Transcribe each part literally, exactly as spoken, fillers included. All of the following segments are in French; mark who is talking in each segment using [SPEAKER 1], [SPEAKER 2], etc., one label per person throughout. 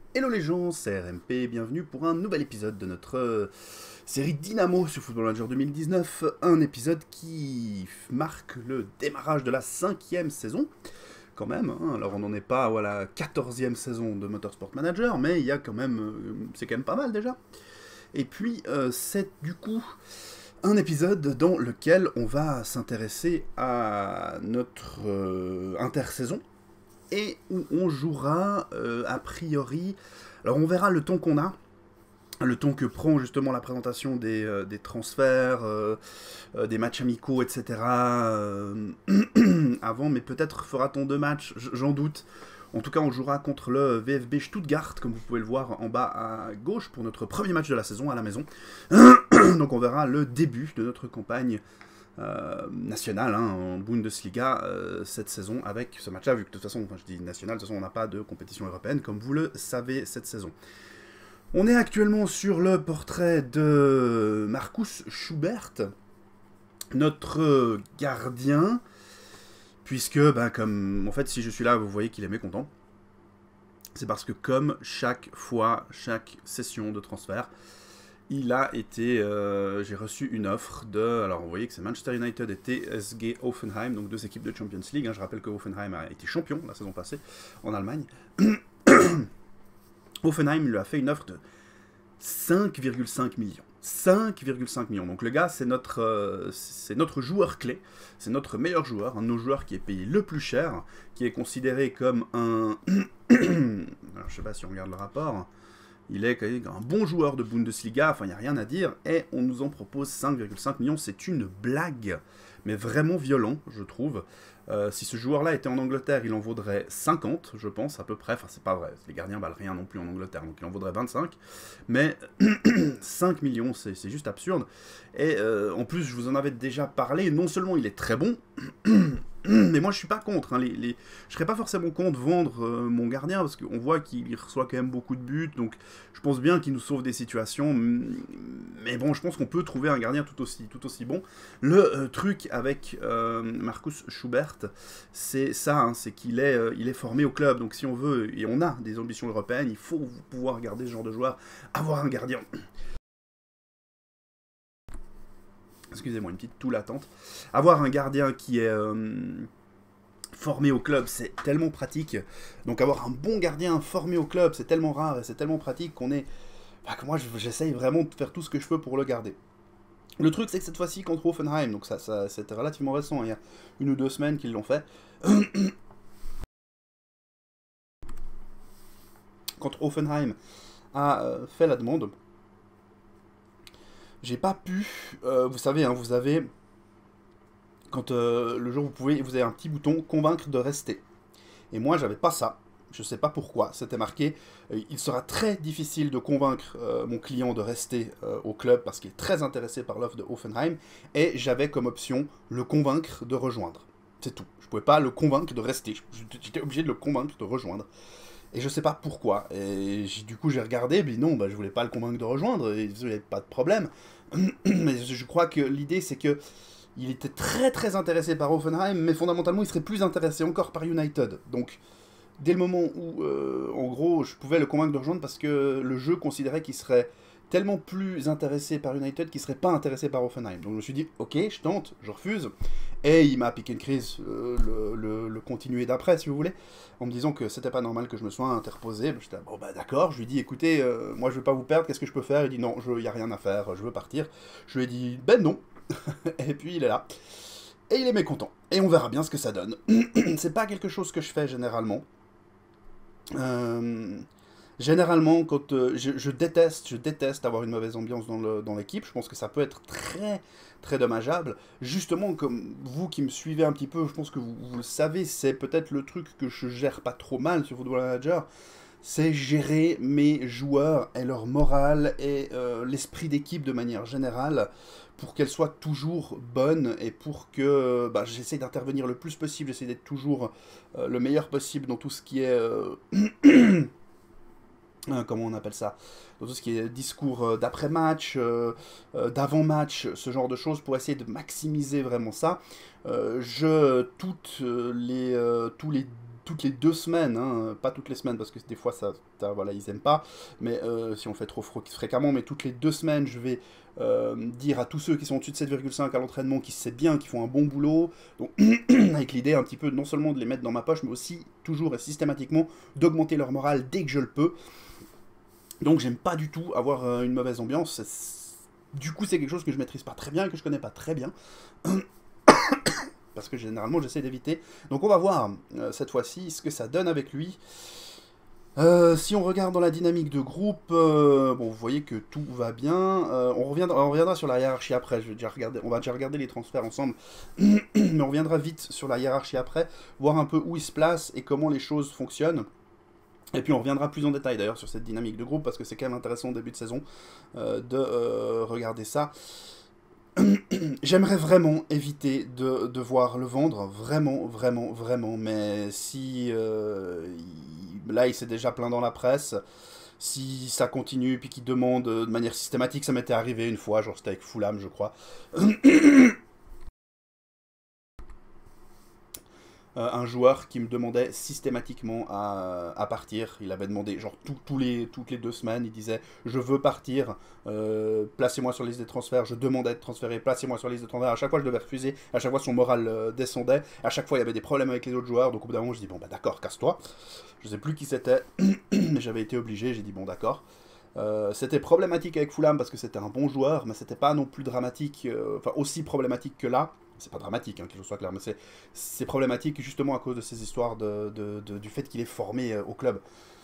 [SPEAKER 1] Hello les gens, c'est R M P, bienvenue pour un nouvel épisode de notre euh, série Dynamo sur Football Manager deux mille dix-neuf, un épisode qui marque le démarrage de la cinquième saison, quand même, hein. Alors on n'en est pas à la quatorzième saison de Motorsport Manager, mais il y a quand même, euh, c'est quand même pas mal déjà. Et puis euh, c'est du coup un épisode dans lequel on va s'intéresser à notre euh, intersaison, et où on jouera euh, a priori. Alors on verra le ton qu'on a, le ton que prend justement la présentation des, euh, des transferts, euh, euh, des matchs amicaux, et cetera. euh, avant, mais peut-être fera-t-on deux matchs, j'en doute. En tout cas, on jouera contre le V F B Stuttgart, comme vous pouvez le voir en bas à gauche, pour notre premier match de la saison à la maison. Donc on verra le début de notre campagne euh, nationale, hein, en Bundesliga euh, cette saison avec ce match-là, vu que de toute façon, enfin, je dis national, de toute façon on n'a pas de compétition européenne, comme vous le savez cette saison. On est actuellement sur le portrait de Markus Schubert, notre gardien, puisque, ben, comme, en fait, si je suis là, vous voyez qu'il est mécontent. C'est parce que comme chaque fois, chaque session de transfert, il a été, euh, j'ai reçu une offre de, alors vous voyez que c'est Manchester United et T S G Hoffenheim, donc deux équipes de Champions League, hein. Je rappelle que Hoffenheim a été champion la saison passée en Allemagne. Hoffenheim lui a fait une offre de cinq virgule cinq millions. cinq virgule cinq millions. Donc le gars, c'est notre, euh, c'est notre joueur clé, c'est notre meilleur joueur, un de nos joueurs qui est payé le plus cher, qui est considéré comme un... alors je sais pas si on regarde le rapport... Il est un bon joueur de Bundesliga, enfin il n'y a rien à dire, et on nous en propose cinq virgule cinq millions, c'est une blague, mais vraiment violent, je trouve. Euh, si ce joueur-là était en Angleterre, il en vaudrait cinquante, je pense, à peu près, enfin c'est pas vrai, les gardiens valent rien non plus en Angleterre, donc il en vaudrait vingt-cinq, mais cinq millions, c'est juste absurde. Et euh, en plus, je vous en avais déjà parlé, non seulement il est très bon, mais moi je suis pas contre, hein, les, les... je serais pas forcément contre vendre euh, mon gardien, parce qu'on voit qu'il reçoit quand même beaucoup de buts, donc je pense bien qu'il nous sauve des situations, mais bon, je pense qu'on peut trouver un gardien tout aussi, tout aussi bon. Le euh, truc avec euh, Markus Schubert, c'est ça, hein, c'est qu'il est, euh, il est formé au club, donc si on veut, et on a des ambitions européennes, il faut pouvoir garder ce genre de joueur, avoir un gardien. Excusez-moi, une petite toux latente. Avoir un gardien qui est... Euh, formé au club, c'est tellement pratique. Donc avoir un bon gardien formé au club, c'est tellement rare et c'est tellement pratique qu'on est... Enfin, que moi, j'essaye vraiment de faire tout ce que je peux pour le garder. Le truc, c'est que cette fois-ci, contre Hoffenheim, donc ça, ça c'était relativement récent, il y a une ou deux semaines qu'ils l'ont fait. Quand Hoffenheim a euh, fait la demande, j'ai pas pu... Euh, vous savez, hein, vous avez... Quand euh, le jour où vous pouvez, vous avez un petit bouton convaincre de rester. Et moi, j'avais pas ça. Je sais pas pourquoi. C'était marqué. Euh, il sera très difficile de convaincre euh, mon client de rester euh, au club parce qu'il est très intéressé par l'offre de Hoffenheim. Et j'avais comme option le convaincre de rejoindre. C'est tout. Je pouvais pas le convaincre de rester. J'étais obligé de le convaincre de rejoindre. Et je sais pas pourquoi. Et du coup, j'ai regardé. Et puis non, bah, je voulais pas le convaincre de rejoindre. Et il n'y avait pas de problème. Mais je crois que l'idée, c'est que il était très très intéressé par Hoffenheim, mais fondamentalement il serait plus intéressé encore par United. Donc dès le moment où, euh, en gros, je pouvais le convaincre de rejoindre parce que le jeu considérait qu'il serait tellement plus intéressé par United qu'il serait pas intéressé par Hoffenheim. Donc je me suis dit, ok, je tente, je refuse. Et il m'a piqué une crise, euh, le, le, le continuer d'après, si vous voulez, en me disant que c'était pas normal que je me sois interposé. J'étais, bon bah d'accord, je lui ai dit, écoutez, euh, moi je veux pas vous perdre, qu'est-ce que je peux faire? Il dit, non, il y a rien à faire, je veux partir. Je lui ai dit, ben non. Et puis il est là. Et il est mécontent. Et on verra bien ce que ça donne. C'est pas quelque chose que je fais généralement. Euh, généralement, quand euh, je, je déteste, je déteste avoir une mauvaise ambiance dans le- dans l'équipe. Je pense que ça peut être très, très dommageable. Justement, comme vous qui me suivez un petit peu, je pense que vous, vous le savez, c'est peut-être le truc que je gère pas trop mal sur Football Manager. C'est gérer mes joueurs et leur morale et euh, l'esprit d'équipe de manière générale pour qu'elle soit toujours bonne et pour que bah, j'essaie d'intervenir le plus possible, j'essaie d'être toujours euh, le meilleur possible dans tout ce qui est... euh, euh, comment on appelle ça? Dans tout ce qui est discours euh, d'après-match, euh, euh, d'avant-match, ce genre de choses, pour essayer de maximiser vraiment ça. Euh, je, toutes les, euh, tous les toutes les deux semaines, hein, pas toutes les semaines parce que des fois ça, ça voilà, ils aiment pas, mais euh, si on le fait trop fréquemment, mais toutes les deux semaines, je vais euh, dire à tous ceux qui sont au-dessus de sept virgule cinq à l'entraînement, qui se savent bien, qui font un bon boulot, donc avec l'idée un petit peu non seulement de les mettre dans ma poche, mais aussi toujours et systématiquement d'augmenter leur morale dès que je le peux. Donc j'aime pas du tout avoir euh, une mauvaise ambiance. Du coup, c'est quelque chose que je maîtrise pas très bien et que je connais pas très bien. Parce que généralement, j'essaie d'éviter. Donc on va voir, euh, cette fois-ci, ce que ça donne avec lui. Euh, si on regarde dans la dynamique de groupe, euh, bon, vous voyez que tout va bien. Euh, on, reviendra, on reviendra sur la hiérarchie après. Je vais déjà regarder, on va déjà regarder les transferts ensemble. Mais on reviendra vite sur la hiérarchie après. Voir un peu où il se place et comment les choses fonctionnent. Et puis on reviendra plus en détail d'ailleurs sur cette dynamique de groupe, parce que c'est quand même intéressant au début de saison euh, de euh, regarder ça. J'aimerais vraiment éviter de devoir le vendre, vraiment, vraiment, vraiment, mais si euh, il, là il s'est déjà plaint dans la presse, si ça continue puis qu'il demande de manière systématique, ça m'était arrivé une fois, genre c'était avec Fulham je crois. Euh, un joueur qui me demandait systématiquement à, à partir. Il avait demandé, genre tout, tous les, toutes les deux semaines, il disait « Je veux partir, euh, placez-moi sur la liste des transferts, je demande à être transféré, placez-moi sur la liste des transferts. » À chaque fois, je devais refuser, à chaque fois, son moral euh, descendait, à chaque fois, il y avait des problèmes avec les autres joueurs, donc au bout d'un moment, je dis « Bon, bah d'accord, casse-toi. » Je sais plus qui c'était, mais j'avais été obligé, j'ai dit « Bon, d'accord. » Euh, c'était problématique avec Fulham parce que c'était un bon joueur, mais c'était pas non plus dramatique, euh, enfin aussi problématique que là. C'est pas dramatique, hein, qu'il soit clair, mais c'est problématique justement à cause de ces histoires de, de, de, du fait qu'il est formé euh, au club.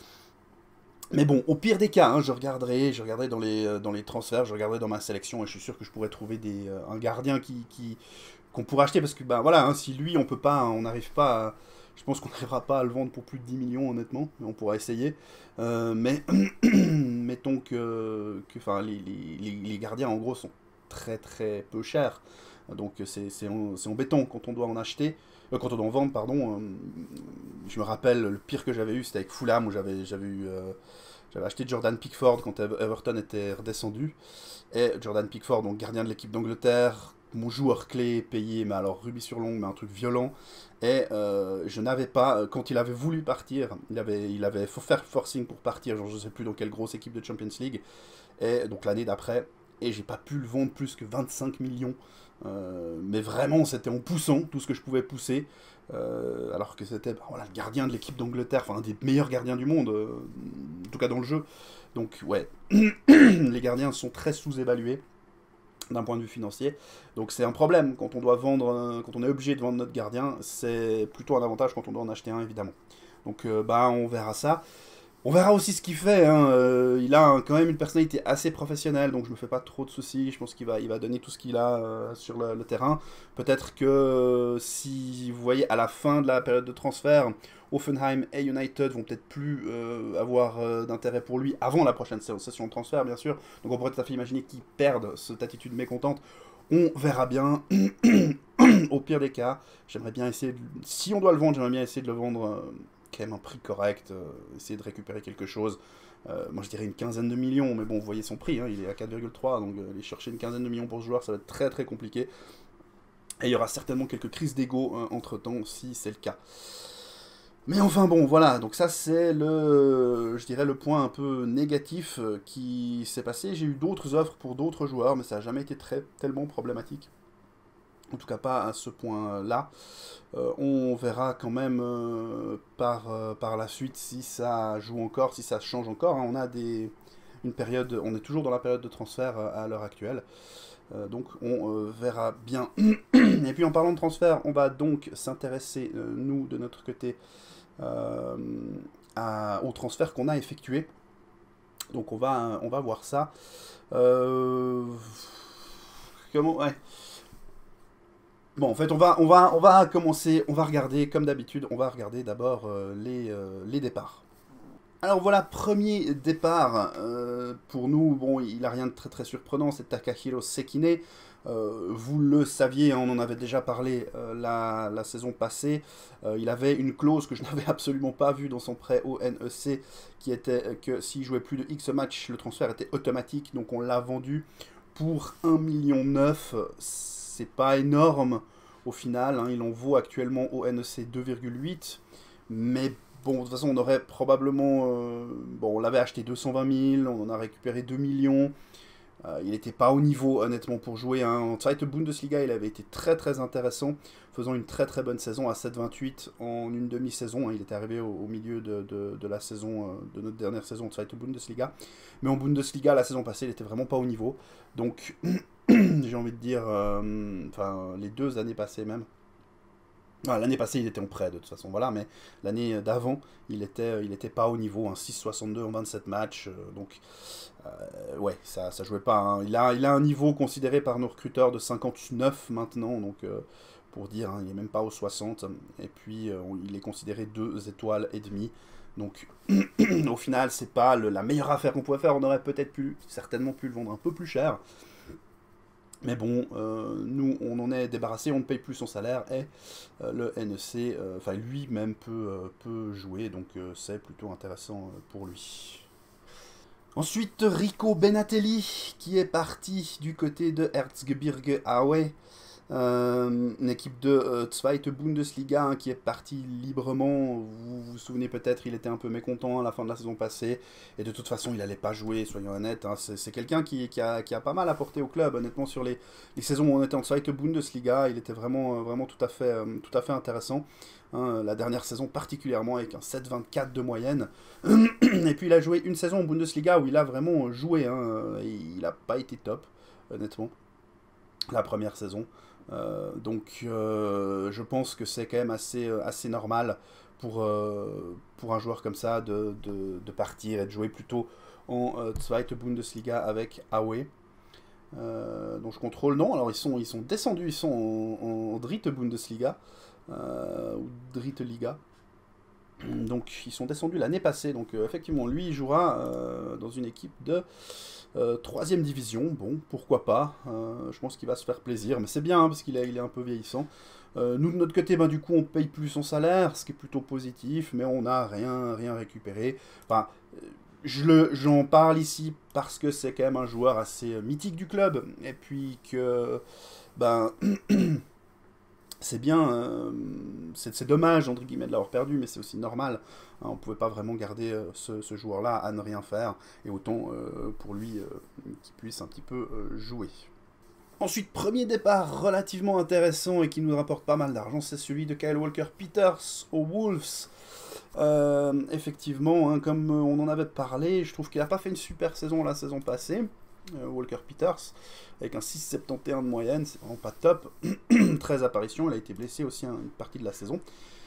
[SPEAKER 1] Mais bon, au pire des cas, hein, je regarderai, je regarderai dans les, euh, dans les transferts, je regarderai dans ma sélection, et je suis sûr que je pourrais trouver des, euh, un gardien qui, qui, qu'on pourrait acheter, parce que bah, voilà, hein, si lui, on peut pas, on n'arrive pas à, je pense qu'on n'arrivera pas à le vendre pour plus de dix millions, honnêtement, mais on pourra essayer. Euh, mais mettons que, que les, les, les gardiens, en gros, sont très très peu chers. Donc c'est embêtant quand on doit en acheter, euh, quand on doit en vendre, pardon. Euh, je me rappelle, le pire que j'avais eu, c'était avec Fulham, où j'avais eu... Euh, j'avais acheté Jordan Pickford quand Everton était redescendu. Et Jordan Pickford, donc gardien de l'équipe d'Angleterre, mon joueur clé, payé, mais alors rubis sur l'ongle, mais un truc violent. Et euh, je n'avais pas, quand il avait voulu partir, il avait, il avait faut faire forcing pour partir, genre je sais plus dans quelle grosse équipe de Champions League. Et donc l'année d'après, et j'ai pas pu le vendre plus que vingt-cinq millions. Euh, mais vraiment, c'était en poussant tout ce que je pouvais pousser. Euh, alors que c'était bah, voilà, le gardien de l'équipe d'Angleterre, enfin un des meilleurs gardiens du monde, euh, en tout cas dans le jeu. Donc ouais, les gardiens sont très sous-évalués d'un point de vue financier. Donc c'est un problème quand on doit vendre, quand on est obligé de vendre notre gardien, c'est plutôt un avantage quand on doit en acheter un évidemment. Donc euh, bah on verra ça. On verra aussi ce qu'il fait, hein. euh, il a un, quand même une personnalité assez professionnelle, donc je me fais pas trop de soucis, je pense qu'il va, il va donner tout ce qu'il a euh, sur le, le terrain. Peut-être que euh, si vous voyez à la fin de la période de transfert, Hoffenheim et United vont peut-être plus euh, avoir euh, d'intérêt pour lui avant la prochaine session de transfert, bien sûr. Donc on pourrait tout à fait imaginer qu'ils perdent cette attitude mécontente. On verra bien. Au pire des cas, j'aimerais bien essayer, de, si on doit le vendre, j'aimerais bien essayer de le vendre... Euh, quand même un prix correct, euh, essayer de récupérer quelque chose. Euh, moi je dirais une quinzaine de millions, mais bon, vous voyez son prix, hein, il est à quatre virgule trois, donc euh, aller chercher une quinzaine de millions pour ce joueur, ça va être très très compliqué. Et il y aura certainement quelques crises d'ego euh, entre temps, si c'est le cas. Mais enfin bon, voilà, donc ça c'est le, je dirais le point un peu négatif euh, qui s'est passé. J'ai eu d'autres offres pour d'autres joueurs, mais ça n'a jamais été très, tellement problématique. En tout cas pas à ce point-là. Euh, on verra quand même euh, par, euh, par la suite si ça joue encore, si ça change encore. Hein. On a des, une période, on est toujours dans la période de transfert euh, à l'heure actuelle. Euh, donc on euh, verra bien. Et puis en parlant de transfert, on va donc s'intéresser, euh, nous, de notre côté, euh, à, au transfert qu'on a effectué. Donc on va, on va voir ça. Euh, comment... Ouais. Bon, en fait, on va, on va, on va commencer, on va regarder, comme d'habitude, on va regarder d'abord euh, les, euh, les départs. Alors voilà, premier départ, euh, pour nous, bon, il n'a rien de très très surprenant, c'est Takahiro Sekine. Euh, vous le saviez, hein, on en avait déjà parlé euh, la, la saison passée. Euh, il avait une clause que je n'avais absolument pas vue dans son prêt au N E C, qui était que s'il jouait plus de X matchs, le transfert était automatique, donc on l'a vendu pour un virgule neuf million. C'est pas énorme au final, hein, il en vaut actuellement au N E C deux virgule huit. Mais bon, de toute façon, on aurait probablement... euh, bon, on l'avait acheté deux cent vingt mille, on en a récupéré deux millions. Euh, il n'était pas au niveau, honnêtement, pour jouer. Hein. En Zweite Bundesliga, il avait été très très intéressant, faisant une très très bonne saison à sept virgule vingt-huit en une demi-saison. Hein. Il était arrivé au, au milieu de, de, de la saison, euh, de notre dernière saison de Zweite Bundesliga. Mais en Bundesliga, la saison passée, il n'était vraiment pas au niveau. Donc, j'ai envie de dire, euh, enfin, les deux années passées même. Ah, l'année passée, il était en prêt de toute façon, voilà, mais l'année d'avant, il était, il était pas au niveau, hein, six virgule soixante-deux en vingt-sept matchs, euh, donc euh, ouais, ça, ça jouait pas. Hein. Il a, il a un niveau considéré par nos recruteurs de cinquante-neuf maintenant, donc euh, pour dire, hein, il est même pas au soixante, et puis euh, il est considéré deux étoiles et demie. Donc au final, c'est pas le- la meilleure affaire qu'on pouvait faire. On aurait peut-être pu, certainement pu le vendre un peu plus cher. Mais bon, euh, nous, on en est débarrassé, on ne paye plus son salaire, et euh, le N E C, euh, enfin lui-même peut, euh, peut jouer, donc euh, c'est plutôt intéressant euh, pour lui. Ensuite, Rico Benatelli, qui est parti du côté de Erzgebirge Aue, euh, une équipe de euh, Zweite Bundesliga hein, qui est partie librement. Vous vous souvenez peut-être, il était un peu mécontent à la fin de la saison passée. Et de toute façon, il n'allait pas jouer, soyons honnêtes. Hein. C'est quelqu'un qui, qui, a, qui a pas mal apporté au club, honnêtement, sur les, les saisons où on était en Zweite Bundesliga. Il était vraiment, euh, vraiment tout, à fait, euh, tout à fait intéressant. Hein, la dernière saison particulièrement avec un sept virgule vingt-quatre de moyenne. Et puis il a joué une saison en Bundesliga où il a vraiment joué. Hein, et il n'a pas été top, honnêtement, la première saison. Euh, donc euh, je pense que c'est quand même assez, euh, assez normal pour, euh, pour un joueur comme ça de, de, de partir et de jouer plutôt en euh, Zweite Bundesliga avec Aue. Euh, dont je contrôle. Non, alors ils sont, ils sont descendus, ils sont en, en Dritte Bundesliga, euh, ou Dritte Liga. Donc ils sont descendus l'année passée. Donc euh, effectivement, lui, il jouera euh, dans une équipe de euh, troisième division. Bon, pourquoi pas. Euh, je pense qu'il va se faire plaisir. Mais c'est bien, hein, parce qu'il est, il est un peu vieillissant. Euh, nous, de notre côté, ben, du coup, on paye plus son salaire, ce qui est plutôt positif, mais on n'a rien, rien récupéré. Enfin, je le, j'en parle ici parce que c'est quand même un joueur assez euh, mythique du club. Et puis que... Ben... c'est bien, euh, c'est dommage entre guillemets de l'avoir perdu, mais c'est aussi normal. Hein, on ne pouvait pas vraiment garder euh, ce, ce joueur-là à ne rien faire, et autant euh, pour lui euh, qu'il puisse un petit peu euh, jouer. Ensuite, premier départ relativement intéressant et qui nous rapporte pas mal d'argent, c'est celui de Kyle Walker-Peters aux Wolves. Euh, effectivement, hein, comme on en avait parlé, je trouve qu'il n'a pas fait une super saison la saison passée, euh, Walker-Peters, avec un six virgule soixante et onze de moyenne, c'est vraiment pas top. treize apparitions, il a été blessé aussi hein, une partie de la saison.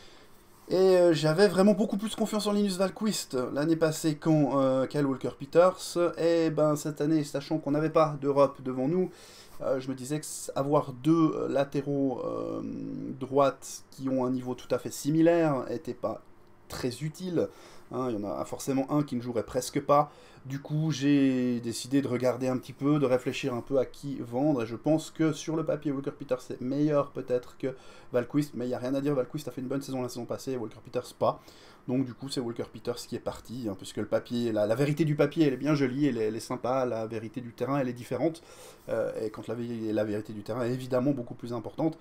[SPEAKER 1] Et euh, j'avais vraiment beaucoup plus confiance en Linus Wahlqvist l'année passée qu'en euh, Kyle Walker-Peters. Et ben cette année, sachant qu'on n'avait pas d'Europe devant nous, euh, je me disais qu'avoir deux euh, latéraux euh, droites qui ont un niveau tout à fait similaire n'était pas très utile. Hein, il y en a forcément un qui ne jouerait presque pas. Du coup, j'ai décidé de regarder un petit peu, de réfléchir un peu à qui vendre. Et je pense que sur le papier, Walker-Peters c'est meilleur peut-être que Wahlqvist. Mais il n'y a rien à dire, Wahlqvist a fait une bonne saison la saison passée, Walker-Peters pas. Donc du coup, c'est Walker-Peters qui est parti, hein, puisque le papier, la, la vérité du papier, elle est bien jolie, elle est, elle est sympa. La vérité du terrain, elle est différente. Euh, et quand la, la vérité du terrain est évidemment beaucoup plus importante.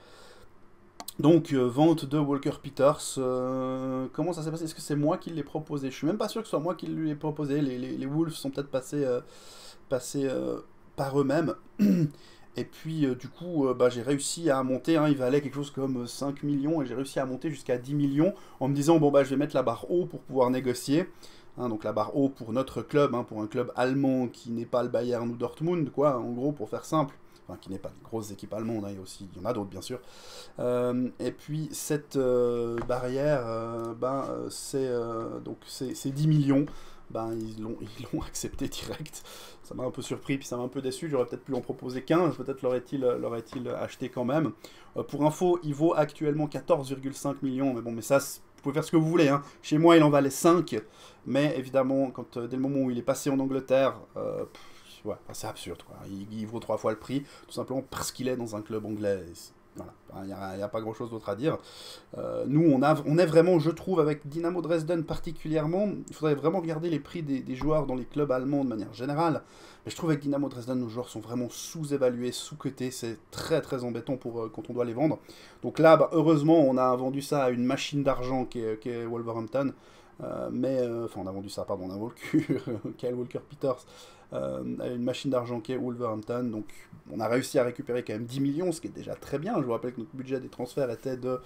[SPEAKER 1] Donc, euh, vente de Walker-Peters, euh, comment ça s'est passé? Est-ce que c'est moi qui l'ai proposé? Je suis même pas sûr que ce soit moi qui lui ai proposé. Les, les, les Wolves sont peut-être passés, euh, passés euh, par eux-mêmes. Et puis, euh, du coup, euh, bah, j'ai réussi à monter. Hein, il valait quelque chose comme cinq millions. Et j'ai réussi à monter jusqu'à dix millions en me disant, bon, bah, je vais mettre la barre haut pour pouvoir négocier. Hein, donc, la barre haut pour notre club, hein, pour un club allemand qui n'est pas le Bayern ou Dortmund, quoi, en gros, pour faire simple. Enfin, qui n'est pas une grosse équipe allemande, hein, il y, a aussi, il y en a d'autres bien sûr. Euh, et puis cette euh, barrière, euh, ben, euh, c'est euh, donc c'est dix millions. Ben, ils l'ont ils accepté direct. Ça m'a un peu surpris, puis ça m'a un peu déçu. J'aurais peut-être pu en proposer quinze, peut-être l'aurait-il acheté quand même. Euh, pour info, il vaut actuellement quatorze virgule cinq millions, mais bon, mais ça, vous pouvez faire ce que vous voulez. Hein. Chez moi, il en valait cinq, mais évidemment, quand, euh, dès le moment où il est passé en Angleterre, euh, pff, ouais, c'est absurde, quoi. Il, il vaut trois fois le prix, tout simplement parce qu'il est dans un club anglais. Voilà, il n'y a, a pas grand-chose d'autre à dire. Euh, nous, on, a, on est vraiment, je trouve, avec Dynamo Dresden particulièrement, il faudrait vraiment regarder les prix des, des joueurs dans les clubs allemands de manière générale, mais je trouve avec Dynamo Dresden, nos joueurs sont vraiment sous-évalués, sous-cotés, c'est très très embêtant pour, euh, quand on doit les vendre. Donc là, bah, heureusement, on a vendu ça à une machine d'argent qui est, qui est Wolverhampton, euh, mais, euh, enfin, on a vendu ça, pardon, on a vendu Kyle Walker-Peters, Euh, une machine d'argent qui est Wolverhampton, donc on a réussi à récupérer quand même dix millions, ce qui est déjà très bien. Je vous rappelle que notre budget des transferts était de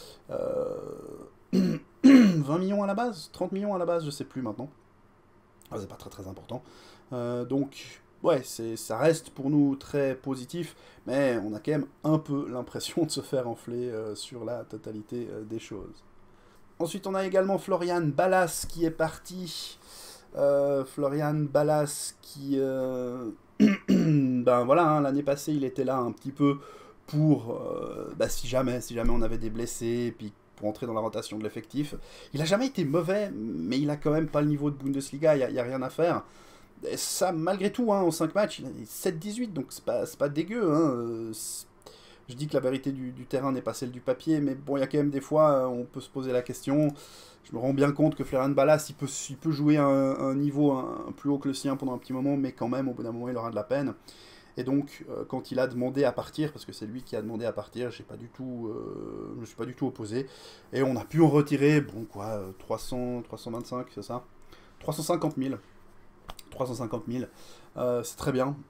[SPEAKER 1] euh, vingt millions à la base, trente millions à la base, je sais plus maintenant. Ah, c'est pas très très important. Euh, donc ouais, ça reste pour nous très positif, mais on a quand même un peu l'impression de se faire enfler euh, sur la totalité euh, des choses. Ensuite, on a également Florian Ballas qui est parti. Euh, Florian Ballas qui... Euh... ben voilà, hein, l'année passée, il était là un petit peu pour... Euh, bah, si jamais, si jamais on avait des blessés, et puis pour entrer dans la rotation de l'effectif. Il a jamais été mauvais, mais il a quand même pas le niveau de Bundesliga, il n'y a, a rien à faire. Et ça, malgré tout, hein, en cinq matchs, il a sept dix-huit, donc c'est pas, pas dégueu. Hein. Je dis que la vérité du, du terrain n'est pas celle du papier, mais bon, il y a quand même des fois, on peut se poser la question. Je me rends bien compte que Florian Ballas, il peut, il peut jouer à un, un niveau un, un plus haut que le sien pendant un petit moment, mais quand même, au bout d'un moment, il aura de la peine. Et donc, euh, quand il a demandé à partir, parce que c'est lui qui a demandé à partir, j'ai pas du tout, euh, je me suis pas du tout opposé. Et on a pu en retirer, bon quoi, trois cents, trois cent vingt-cinq, c'est ça, trois cent cinquante mille. trois cent cinquante mille, euh, c'est très bien.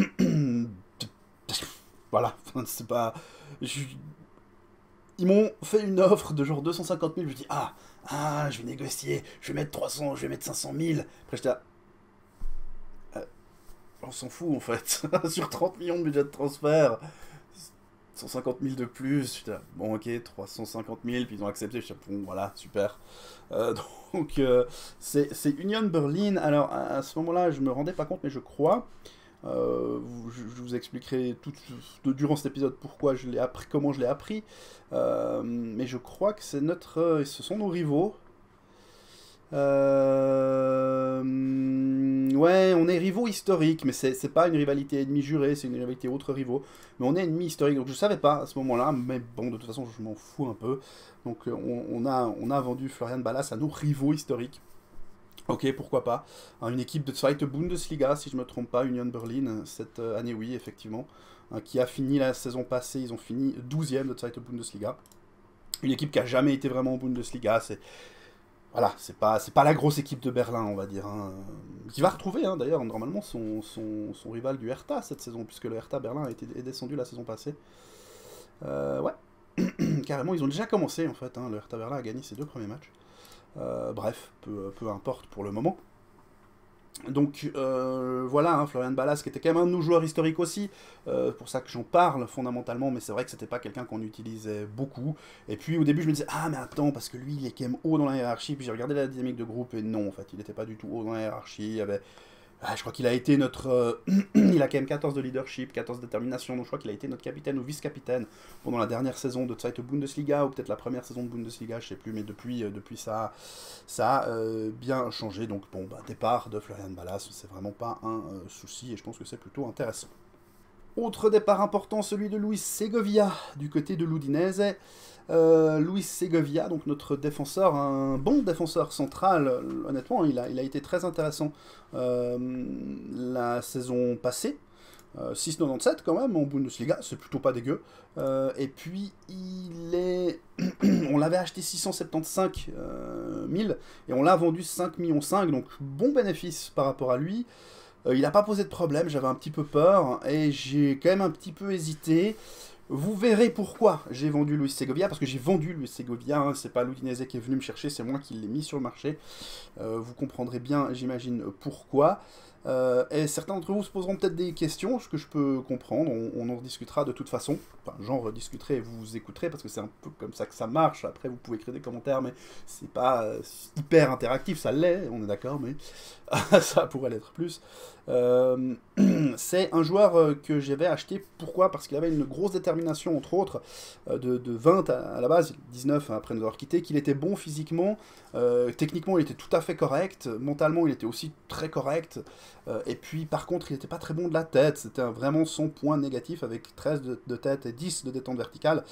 [SPEAKER 1] Voilà, c'est pas... Je... Ils m'ont fait une offre de genre deux cent cinquante mille, je me dis, ah, ah, je vais négocier, je vais mettre trois cents, je vais mettre cinq cent mille. Après j'étais là, euh, on s'en fout en fait, sur trente millions de budget de transfert, cent cinquante mille de plus, j'étais là, bon ok, trois cent cinquante mille, puis ils ont accepté, je dis, bon voilà, super. Euh, donc euh, c'est Union Berlin, alors à, à ce moment-là, je me rendais pas compte, mais je crois... Euh, je, je vous expliquerai tout de, durant cet épisode pourquoi je l'ai appris, comment je l'ai appris. Euh, mais je crois que c'est notre, euh, ce sont nos rivaux. Euh, ouais, on est rivaux historiques, mais c'est pas une rivalité ennemie jurée, c'est une rivalité autre rivaux. Mais on est ennemis historiques, donc je savais pas à ce moment-là, mais bon, de toute façon, je m'en fous un peu. Donc on, on, a, on a vendu Florian Ballas à nos rivaux historiques. Ok, pourquoi pas. Une équipe de Zweite Bundesliga, si je ne me trompe pas, Union Berlin, cette année, oui, effectivement, qui a fini la saison passée, ils ont fini douzième de Zweite Bundesliga. Une équipe qui a jamais été vraiment en Bundesliga, c'est... Voilà, c'est pas, c'est pas la grosse équipe de Berlin, on va dire. Hein. Qui va retrouver, hein, d'ailleurs, normalement, son, son, son rival du Hertha cette saison, puisque le Hertha Berlin a été, est descendu la saison passée. Euh, ouais. Carrément, ils ont déjà commencé, en fait. Hein. Le Hertha Berlin a gagné ses deux premiers matchs. Euh, bref, peu, peu importe pour le moment. Donc euh, voilà, hein, Florian Ballas qui était quand même un de nos joueurs historiques aussi, euh, pour ça que j'en parle fondamentalement, mais c'est vrai que c'était pas quelqu'un qu'on utilisait beaucoup. Et puis au début je me disais, ah mais attends, parce que lui il est quand même haut dans la hiérarchie, puis j'ai regardé la dynamique de groupe et non en fait, il n'était pas du tout haut dans la hiérarchie, il y avait... Ah, je crois qu'il a été notre... Euh, il a quand même quatorze de leadership, quatorze de détermination, donc je crois qu'il a été notre capitaine ou vice-capitaine pendant la dernière saison de Zweite Bundesliga, ou peut-être la première saison de Bundesliga, je sais plus, mais depuis, euh, depuis ça, ça a euh, bien changé. Donc bon, bah, départ de Florian Ballas, c'est vraiment pas un euh, souci, et je pense que c'est plutôt intéressant. Autre départ important, celui de Luis Segovia, du côté de l'Udinese. Euh, Luis Segovia, donc notre défenseur, un bon défenseur central, honnêtement, il a, il a été très intéressant euh, la saison passée. Euh, six virgule quatre-vingt-dix-sept quand même en Bundesliga, c'est plutôt pas dégueu. Euh, et puis il est... on l'avait acheté six cent soixante-quinze mille et on l'a vendu cinq virgule cinq millions, donc bon bénéfice par rapport à lui. Euh, il n'a pas posé de problème, j'avais un petit peu peur et j'ai quand même un petit peu hésité. Vous verrez pourquoi j'ai vendu Luis Segovia, parce que j'ai vendu Luis Segovia, hein, c'est pas l'Udinese qui est venu me chercher, c'est moi qui l'ai mis sur le marché. Euh, vous comprendrez bien, j'imagine, pourquoi. Euh, et certains d'entre vous se poseront peut-être des questions, ce que je peux comprendre, on, on en rediscutera de toute façon. Enfin, j'en rediscuterai et vous écouterez, parce que c'est un peu comme ça que ça marche. Après, vous pouvez écrire des commentaires, mais c'est pas euh, hyper interactif, ça l'est, on est d'accord, mais ça pourrait l'être plus. Euh, c'est un joueur euh, que j'avais acheté, pourquoi? Parce qu'il avait une grosse détermination, entre autres, euh, de, de vingt à, à la base, dix-neuf après nous avoir quitté, qu'il était bon physiquement, euh, techniquement il était tout à fait correct, mentalement il était aussi très correct, euh, et puis par contre il n'était pas très bon de la tête, c'était vraiment son point négatif, avec treize de, de tête et dix de détente verticale.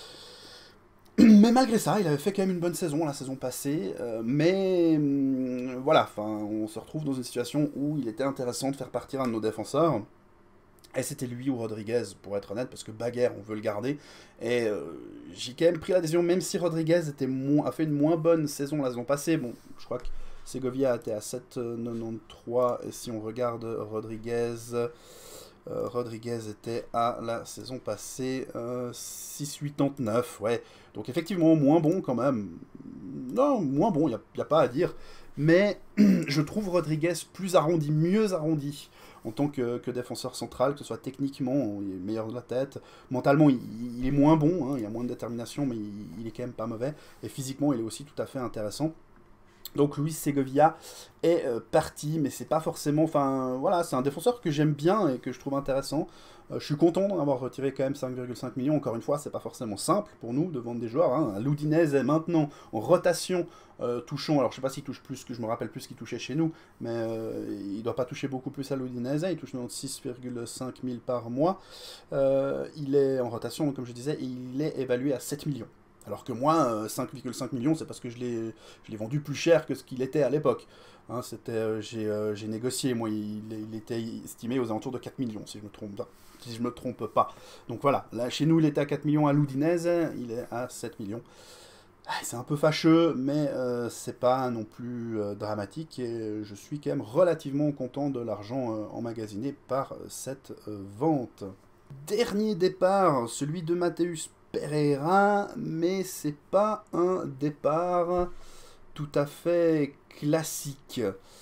[SPEAKER 1] Mais malgré ça, il avait fait quand même une bonne saison la saison passée, euh, mais hum, voilà, enfin, on se retrouve dans une situation où il était intéressant de faire partir un de nos défenseurs, et c'était lui ou Rodriguez, pour être honnête, parce que Baguer, on veut le garder, et euh, j'ai quand même pris la décision, même si Rodriguez était moins, a fait une moins bonne saison la saison passée, bon, je crois que Segovia était à sept virgule quatre-vingt-treize, et si on regarde Rodriguez... Euh, Rodriguez était à la saison passée euh, six virgule quatre-vingt-dix-neuf, ouais. Donc effectivement, moins bon quand même. Non, moins bon, il n'y a, y a pas à dire. Mais je trouve Rodriguez plus arrondi, mieux arrondi en tant que, que défenseur central, que ce soit techniquement, il est meilleur de la tête. Mentalement, il, il est moins bon, hein, il y a moins de détermination, mais il, il est quand même pas mauvais. Et physiquement, il est aussi tout à fait intéressant. Donc Luis Segovia est euh, parti, mais c'est pas forcément... Enfin, voilà, c'est un défenseur que j'aime bien et que je trouve intéressant. Euh, je suis content d'en avoir retiré quand même cinq virgule cinq millions. Encore une fois, c'est pas forcément simple pour nous de vendre des joueurs. Hein. L'Udinese est maintenant en rotation, euh, touchant... Alors, je sais pas s'il touche plus, que je me rappelle plus qu'il touchait chez nous, mais euh, il doit pas toucher beaucoup plus à l'Udinese. Il touche six virgule cinq mille par mois. Euh, il est en rotation, comme je disais, et il est évalué à sept millions. Alors que moi, euh, cinq virgule cinq millions, c'est parce que je l'ai vendu plus cher que ce qu'il était à l'époque. Hein, c'était, euh, j'ai euh, négocié, moi, il, il était estimé aux alentours de quatre millions, si je me trompe pas. Si je me trompe pas. Donc voilà, là, chez nous, il était à quatre millions à l'Udinese, il est à sept millions. C'est un peu fâcheux, mais euh, c'est pas non plus euh, dramatique, et je suis quand même relativement content de l'argent euh, emmagasiné par euh, cette euh, vente. Dernier départ, celui de Matheus Pereira, mais c'est pas un départ tout à fait classique.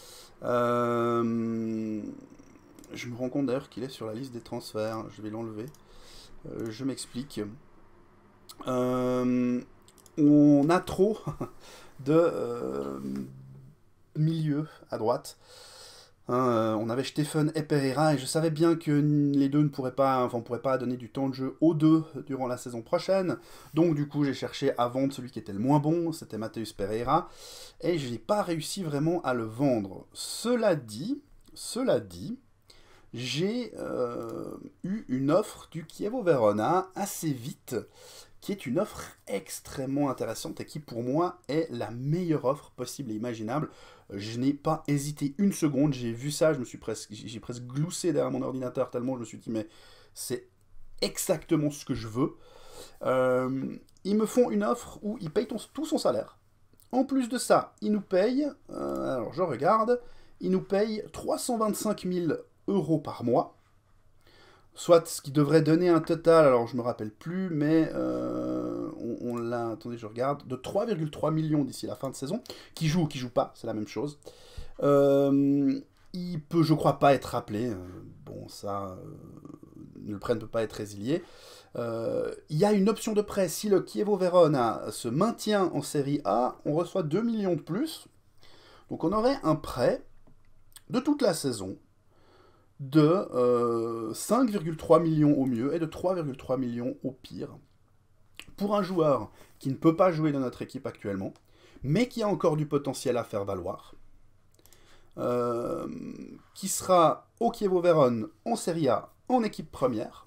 [SPEAKER 1] Euh, je me rends compte d'ailleurs qu'il est sur la liste des transferts, je vais l'enlever. Euh, je m'explique. Euh, on a trop de euh, milieux à droite. Hein, euh, on avait Stephen et Pereira, et je savais bien que les deux ne pourraient pas, enfin, on pourrait pas donner du temps de jeu aux deux durant la saison prochaine. Donc du coup, j'ai cherché à vendre celui qui était le moins bon, c'était Matheus Pereira, et je n'ai pas réussi vraiment à le vendre. Cela dit, cela dit, j'ai euh, eu une offre du Chievo Verona assez vite, qui est une offre extrêmement intéressante et qui pour moi est la meilleure offre possible et imaginable. Je n'ai pas hésité une seconde, j'ai vu ça, je me suis presque, j'ai presque gloussé derrière mon ordinateur tellement je me suis dit mais c'est exactement ce que je veux. Euh, ils me font une offre où ils payent ton, tout son salaire. En plus de ça, ils nous payent, euh, alors je regarde, ils nous payent trois cent vingt-cinq mille euros par mois. Soit ce qui devrait donner un total, alors je me rappelle plus, mais euh, on, on l'a, attendez, je regarde, de trois virgule trois millions d'ici la fin de saison. Qui joue ou qui joue pas, c'est la même chose. Euh, il peut, je crois, pas être rappelé. Euh, bon, ça, euh, le prêt ne peut pas être résilié. Euh, il y a une option de prêt. Si le Chievo Verona se maintient en Série A, on reçoit deux millions de plus. Donc on aurait un prêt de toute la saison de euh, cinq virgule trois millions au mieux et de trois virgule trois millions au pire, pour un joueur qui ne peut pas jouer dans notre équipe actuellement, mais qui a encore du potentiel à faire valoir, euh, qui sera au Chievo Vérone en Serie A, en équipe première,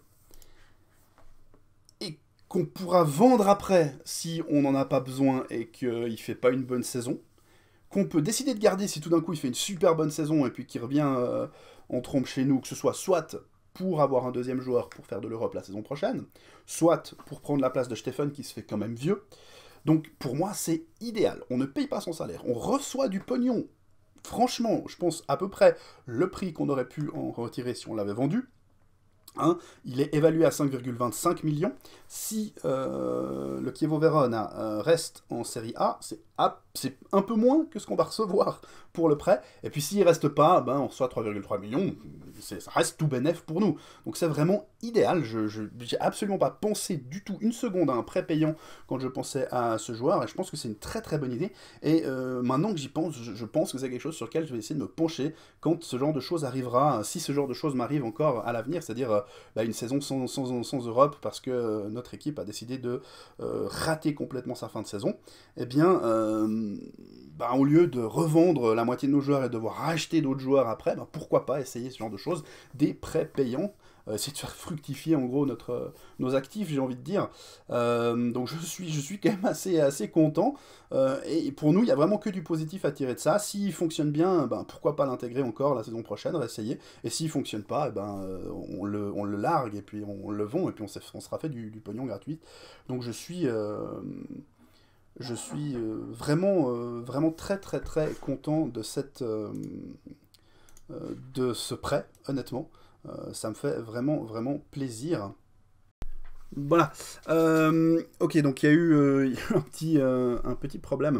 [SPEAKER 1] et qu'on pourra vendre après si on n'en a pas besoin et qu'il ne fait pas une bonne saison, qu'on peut décider de garder si tout d'un coup il fait une super bonne saison et puis qu'il revient euh, en trompe chez nous, que ce soit soit pour avoir un deuxième joueur pour faire de l'Europe la saison prochaine, soit pour prendre la place de Stephen qui se fait quand même vieux. Donc pour moi c'est idéal, on ne paye pas son salaire, on reçoit du pognon. Franchement, je pense à peu près le prix qu'on aurait pu en retirer si on l'avait vendu. Hein, il est évalué à cinq virgule vingt-cinq millions. Si euh, le Chievo Verona euh, reste en Série A, c'est un peu moins que ce qu'on va recevoir pour le prêt. Et puis s'il ne reste pas, ben, on reçoit trois virgule trois millions. ça reste tout bénef pour nous. Donc c'est vraiment idéal. Je n'ai absolument pas pensé du tout une seconde à un prêt payant quand je pensais à ce joueur, et je pense que c'est une très très bonne idée. Et euh, maintenant que j'y pense, je, je pense que c'est quelque chose sur lequel je vais essayer de me pencher quand ce genre de choses arrivera, si ce genre de choses m'arrive encore à l'avenir, c'est-à-dire euh, bah, une saison sans, sans, sans Europe parce que euh, notre équipe a décidé de euh, rater complètement sa fin de saison. Eh bien, euh, bah, au lieu de revendre la moitié de nos joueurs et de devoir racheter d'autres joueurs après, bah, pourquoi pas essayer ce genre de choses, des prêts payants, euh, essayer de faire fructifier en gros notre, euh, nos actifs, j'ai envie de dire. Euh, donc je suis, je suis quand même assez, assez content, euh, et pour nous, il n'y a vraiment que du positif à tirer de ça. S'il fonctionne bien, ben, pourquoi pas l'intégrer encore la saison prochaine, réessayer, et s'il fonctionne pas, eh ben, euh, on, le, on le largue, et puis on, on le vend, et puis on, on sera fait du, du pognon gratuit. Donc je suis... Euh, je suis euh, vraiment, euh, vraiment très très très content de, cette, euh, euh, de ce prêt, honnêtement. Euh, ça me fait vraiment vraiment plaisir. Voilà. Euh, ok, donc il y a eu euh, un, petit, euh, un petit problème.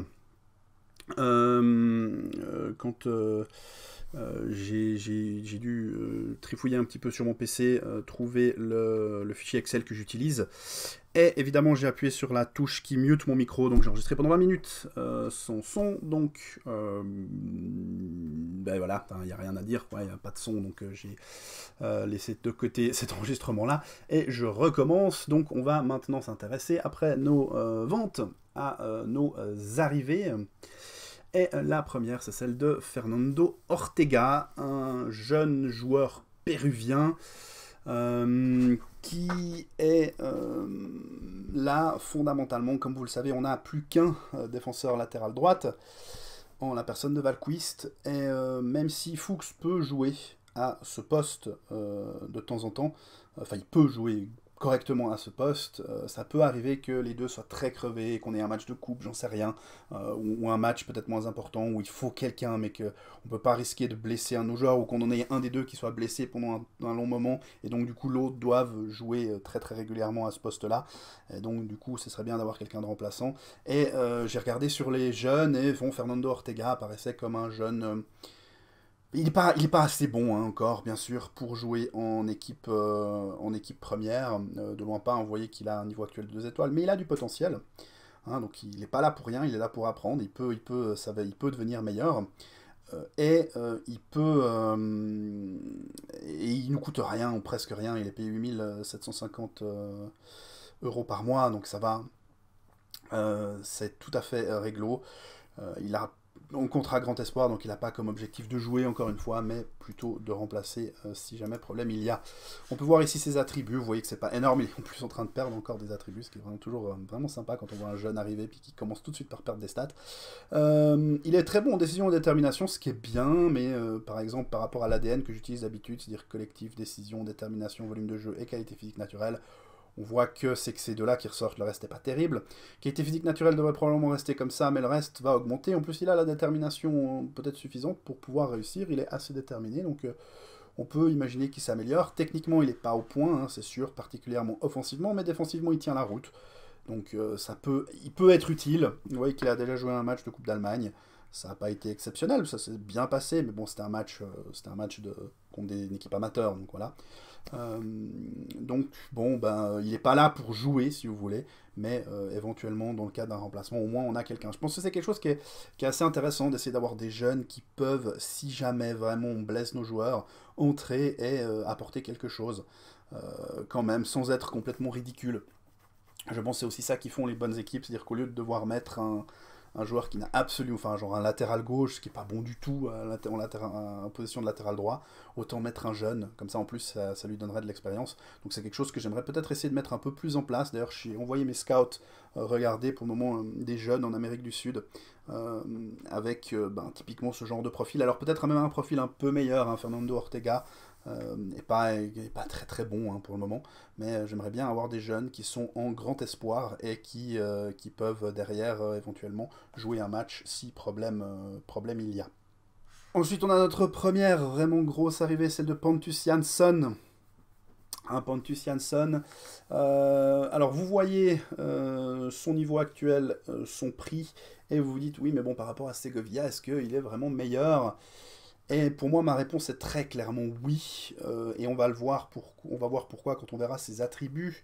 [SPEAKER 1] Euh, euh, quand euh, euh, j'ai dû euh, trifouiller un petit peu sur mon P C, euh, trouver le, le fichier Excel que j'utilise. Et évidemment, j'ai appuyé sur la touche qui mute mon micro, donc j'ai enregistré pendant vingt minutes euh, sans son, donc euh, ben voilà, il n'y a rien à dire, il n'y a pas de son, donc euh, j'ai euh, laissé de côté cet enregistrement-là, et je recommence. Donc on va maintenant s'intéresser, après nos euh, ventes, à euh, nos euh, arrivées. Et la première, c'est celle de Fernando Ortega, un jeune joueur péruvien, Euh, qui est euh, là fondamentalement, comme vous le savez, on n'a plus qu'un euh, défenseur latéral droite en la personne de Valquist, et euh, même si Fuchs peut jouer à ce poste euh, de temps en temps, enfin il peut jouer correctement à ce poste, euh, ça peut arriver que les deux soient très crevés, qu'on ait un match de coupe, j'en sais rien, euh, ou, ou un match peut-être moins important, où il faut quelqu'un, mais qu'on ne peut pas risquer de blesser un de nos joueurs, ou qu'on en ait un des deux qui soit blessé pendant un, un long moment, et donc du coup l'autre doive jouer très très régulièrement à ce poste-là, et donc du coup ce serait bien d'avoir quelqu'un de remplaçant. Et euh, j'ai regardé sur les jeunes, et bon, Fernando Ortega apparaissait comme un jeune... Euh, il n'est pas, il est pas assez bon hein, encore, bien sûr, pour jouer en équipe, euh, en équipe première. Euh, de loin pas, on voyait qu'il a un niveau actuel de deux étoiles, mais il a du potentiel. Hein, donc il n'est pas là pour rien, il est là pour apprendre. Il peut, il peut, ça va, il peut devenir meilleur. Euh, et euh, il peut... Euh, et il nous coûte rien, ou presque rien. Il est payé huit mille sept cent cinquante euh, euros par mois, donc ça va. Euh, c'est tout à fait euh, réglo. Euh, il a un contrat grand espoir, donc il n'a pas comme objectif de jouer encore une fois, mais plutôt de remplacer euh, si jamais problème il y a. On peut voir ici ses attributs, vous voyez que c'est pas énorme, il est en plus en train de perdre encore des attributs, ce qui est vraiment toujours euh, vraiment sympa quand on voit un jeune arriver puis qui commence tout de suite par perdre des stats. Euh, il est très bon en décision et détermination, ce qui est bien, mais euh, par exemple par rapport à l'A D N que j'utilise d'habitude, c'est-à-dire collectif, décision, détermination, volume de jeu et qualité physique naturelle, on voit que c'est que ces deux-là qui ressortent, le reste n'est pas terrible. Qualité physique naturelle devrait probablement rester comme ça, mais le reste va augmenter. En plus, il a la détermination peut-être suffisante pour pouvoir réussir, il est assez déterminé, donc euh, on peut imaginer qu'il s'améliore. Techniquement, il n'est pas au point, hein, c'est sûr, particulièrement offensivement, mais défensivement, il tient la route. Donc euh, ça peut, il peut être utile. Vous voyez qu'il a déjà joué un match de Coupe d'Allemagne. Ça n'a pas été exceptionnel, ça s'est bien passé, mais bon, c'était un match, euh, c'était un match de, contre des, une équipe amateur, donc voilà. Euh, donc bon, ben, il n'est pas là pour jouer, si vous voulez, mais euh, éventuellement, dans le cas d'un remplacement, au moins on a quelqu'un. Je pense que c'est quelque chose qui est, qui est assez intéressant d'essayer d'avoir des jeunes qui peuvent, si jamais vraiment on blesse nos joueurs, entrer et euh, apporter quelque chose, euh, quand même, sans être complètement ridicule. Je pense que c'est aussi ça qui font les bonnes équipes, c'est-à-dire qu'au lieu de devoir mettre un, un joueur qui n'a absolument, enfin genre un latéral gauche, ce qui est pas bon du tout en, latéral, en position de latéral droit, autant mettre un jeune, comme ça en plus ça, ça lui donnerait de l'expérience. Donc c'est quelque chose que j'aimerais peut-être essayer de mettre un peu plus en place. D'ailleurs j'ai envoyé mes scouts euh, regarder pour le moment euh, des jeunes en Amérique du Sud, euh, avec euh, ben, typiquement ce genre de profil. Alors peut-être même un profil un peu meilleur, hein, Fernando Ortega, Euh, et pas, et pas très très bon hein, pour le moment, mais euh, j'aimerais bien avoir des jeunes qui sont en grand espoir et qui, euh, qui peuvent derrière euh, éventuellement jouer un match si problème, euh, problème il y a. Ensuite on a notre première vraiment grosse arrivée, celle de Pontus Jansson. Un Pontus Jansson. Euh, alors vous voyez euh, son niveau actuel, euh, son prix, et vous vous dites oui mais bon par rapport à Segovia, est-ce qu'il est vraiment meilleur ? Et pour moi, ma réponse est très clairement oui, euh, et on va le voir, pour, on va voir pourquoi quand on verra ses attributs.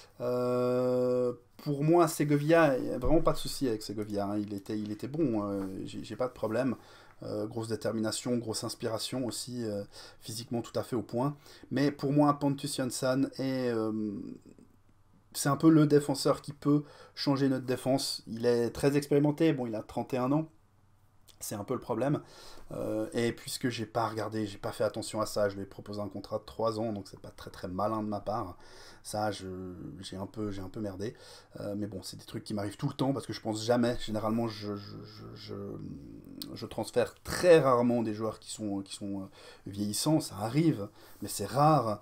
[SPEAKER 1] Euh, pour moi, Segovia, il n'y a vraiment pas de souci avec Segovia, hein. Il était, il était bon, euh, j'ai j'ai pas de problème. Euh, grosse détermination, grosse inspiration aussi, euh, physiquement tout à fait au point. Mais pour moi, Pontus Jansson est, euh, c'est un peu le défenseur qui peut changer notre défense. Il est très expérimenté, bon, il a trente et un ans. C'est un peu le problème. Euh, et puisque j'ai pas regardé, j'ai pas fait attention à ça, je lui ai proposé un contrat de trois ans, donc c'est pas très très malin de ma part. Ça, je- j'ai un peu, j'ai un peu merdé. Euh, mais bon, c'est des trucs qui m'arrivent tout le temps parce que je pense jamais. Généralement, je, je, je, je, je transfère très rarement des joueurs qui sont, qui sont euh, vieillissants. Ça arrive, mais c'est rare.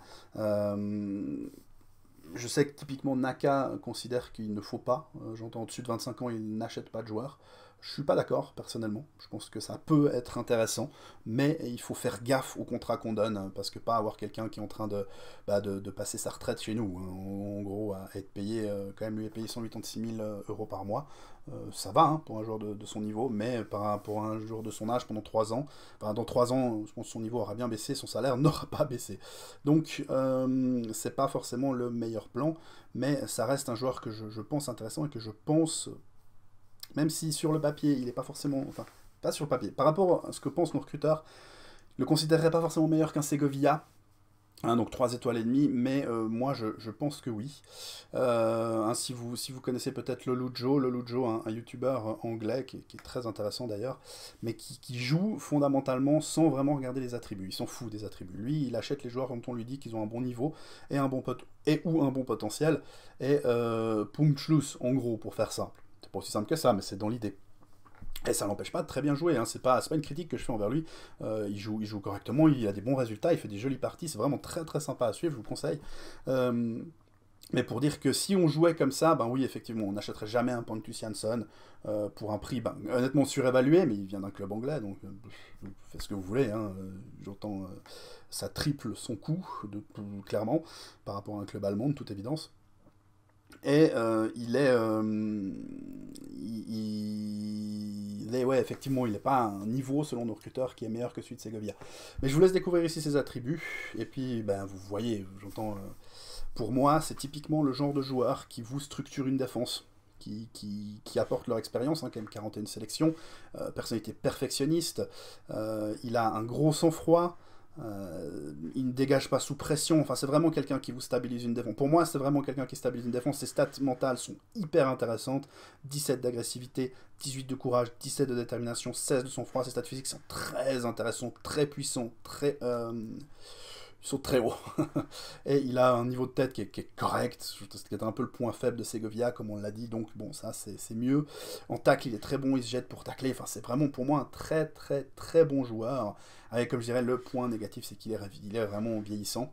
[SPEAKER 1] Euh, je sais que typiquement Naka considère qu'il ne faut pas. Euh, J'entends au-dessus de vingt-cinq ans, il n'achète pas de joueurs. Je suis pas d'accord, personnellement. Je pense que ça peut être intéressant, mais il faut faire gaffe au contrat qu'on donne, parce que pas avoir quelqu'un qui est en train de, bah, de, de passer sa retraite chez nous, hein. En, en gros, à être payé, euh, quand même, lui est payé cent quatre-vingt-six mille euros par mois. Euh, ça va, hein, pour un joueur de, de son niveau, mais par, pour un joueur de son âge pendant trois ans, enfin, dans trois ans, je pense que son niveau aura bien baissé, son salaire n'aura pas baissé. Donc, euh, c'est pas forcément le meilleur plan, mais ça reste un joueur que je, je pense intéressant et que je pense, même si sur le papier, il n'est pas forcément. Enfin, pas sur le papier. Par rapport à ce que pense mon recruteur, je le considérerait pas forcément meilleur qu'un Segovia. Hein, donc trois étoiles et demie, mais euh, moi je, je pense que oui. Euh, hein, si, vous, si vous connaissez peut-être Lolujo, Lolujo, un, un youtubeur anglais qui, qui est très intéressant d'ailleurs, mais qui, qui joue fondamentalement sans vraiment regarder les attributs. Il s'en fout des attributs. Lui, il achète les joueurs quand on lui dit qu'ils ont un bon niveau et, un bon pot et ou un bon potentiel. Et euh, Punktschluss, en gros, pour faire simple. C'est pas aussi simple que ça, mais c'est dans l'idée. Et ça l'empêche pas de très bien jouer, hein. C'est pas, c'est pas une critique que je fais envers lui. Euh, il, joue, il joue correctement, il a des bons résultats, il fait des jolies parties, c'est vraiment très très sympa à suivre, je vous le conseille. Euh, mais pour dire que si on jouait comme ça, ben oui, effectivement, on n'achèterait jamais un Pontus Jansson euh, pour un prix, ben, honnêtement surévalué, mais il vient d'un club anglais, donc euh, vous faites ce que vous voulez, hein. Euh, J'entends, euh, ça triple son coût, de, clairement, par rapport à un club allemand, de toute évidence. Et euh, il est. Euh, il, il est, ouais, effectivement, il n'est pas à un niveau, selon nos recruteurs, qui est meilleur que celui de Segovia. Mais je vous laisse découvrir ici ses attributs. Et puis, ben, vous voyez, j'entends. Euh, pour moi, c'est typiquement le genre de joueur qui vous structure une défense. Qui, qui, qui apporte leur expérience, hein, quand même quarante et une sélections, euh, personnalité perfectionniste, euh, il a un gros sang-froid, euh, il ne dégage pas sous pression. Enfin, c'est vraiment quelqu'un qui vous stabilise une défense. Pour moi, c'est vraiment quelqu'un qui stabilise une défense. Ses stats mentales sont hyper intéressantes. dix-sept d'agressivité, dix-huit de courage, dix-sept de détermination, seize de sang-froid. Ses stats physiques sont très intéressants, très puissants, très... Euh, ils sont très hauts. Et il a un niveau de tête qui est, qui est correct, ce qui est un peu le point faible de Segovia, comme on l'a dit, donc bon, ça c'est mieux. En tacle, il est très bon, il se jette pour tacler, enfin c'est vraiment pour moi un très très très bon joueur. Avec, comme je dirais, le point négatif, c'est qu'il est, il est vraiment vieillissant.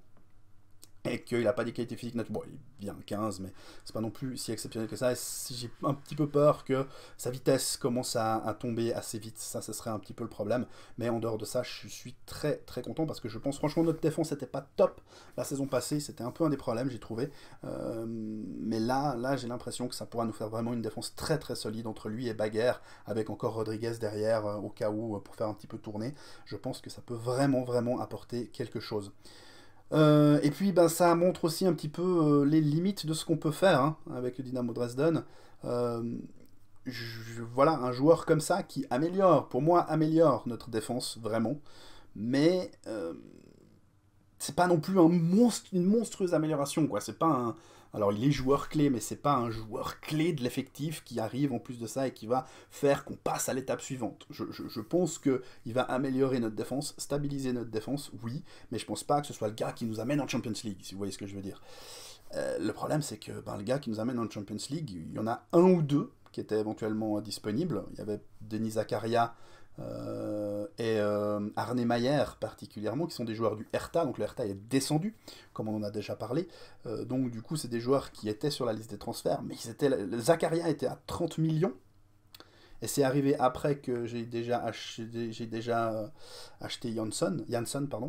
[SPEAKER 1] Et qu'il n'a pas des qualités physiques naturelles. Bon, il est bien quinze, mais c'est pas non plus si exceptionnel que ça. Et j'ai un petit peu peur que sa vitesse commence à, à tomber assez vite. Ça, ce serait un petit peu le problème. Mais en dehors de ça, je suis très très content parce que je pense franchement notre défense n'était pas top la saison passée. C'était un peu un des problèmes, j'ai trouvé. Euh, mais là, là j'ai l'impression que ça pourra nous faire vraiment une défense très très solide entre lui et Baguère, avec encore Rodriguez derrière euh, au cas où euh, pour faire un petit peu tourner. Je pense que ça peut vraiment vraiment apporter quelque chose. Euh, et puis ben, ça montre aussi un petit peu euh, les limites de ce qu'on peut faire, hein, avec le Dynamo Dresden. Euh, je- voilà, un joueur comme ça qui améliore, pour moi, améliore notre défense, vraiment. Mais euh, c'est pas non plus un monstre, une monstrueuse amélioration, quoi. C'est pas un. Alors, il est joueur clé, mais c'est pas un joueur clé de l'effectif qui arrive en plus de ça et qui va faire qu'on passe à l'étape suivante. Je, je, je pense qu'il va améliorer notre défense, stabiliser notre défense, oui, mais je pense pas que ce soit le gars qui nous amène en Champions League, si vous voyez ce que je veux dire. Euh, le problème, c'est que ben, le gars qui nous amène en Champions League, il y en a un ou deux qui étaient éventuellement euh, disponibles. Il y avait Denis Zakaria euh, et euh, Arne Mayer particulièrement, qui sont des joueurs du Hertha. Donc le Hertha est descendu, comme on en a déjà parlé. Euh, donc du coup, c'est des joueurs qui étaient sur la liste des transferts, mais ils étaient, le Zakaria était à trente millions. Et c'est arrivé après que j'ai déjà acheté, j'ai déjà euh, acheté Jansson, Jansson, pardon.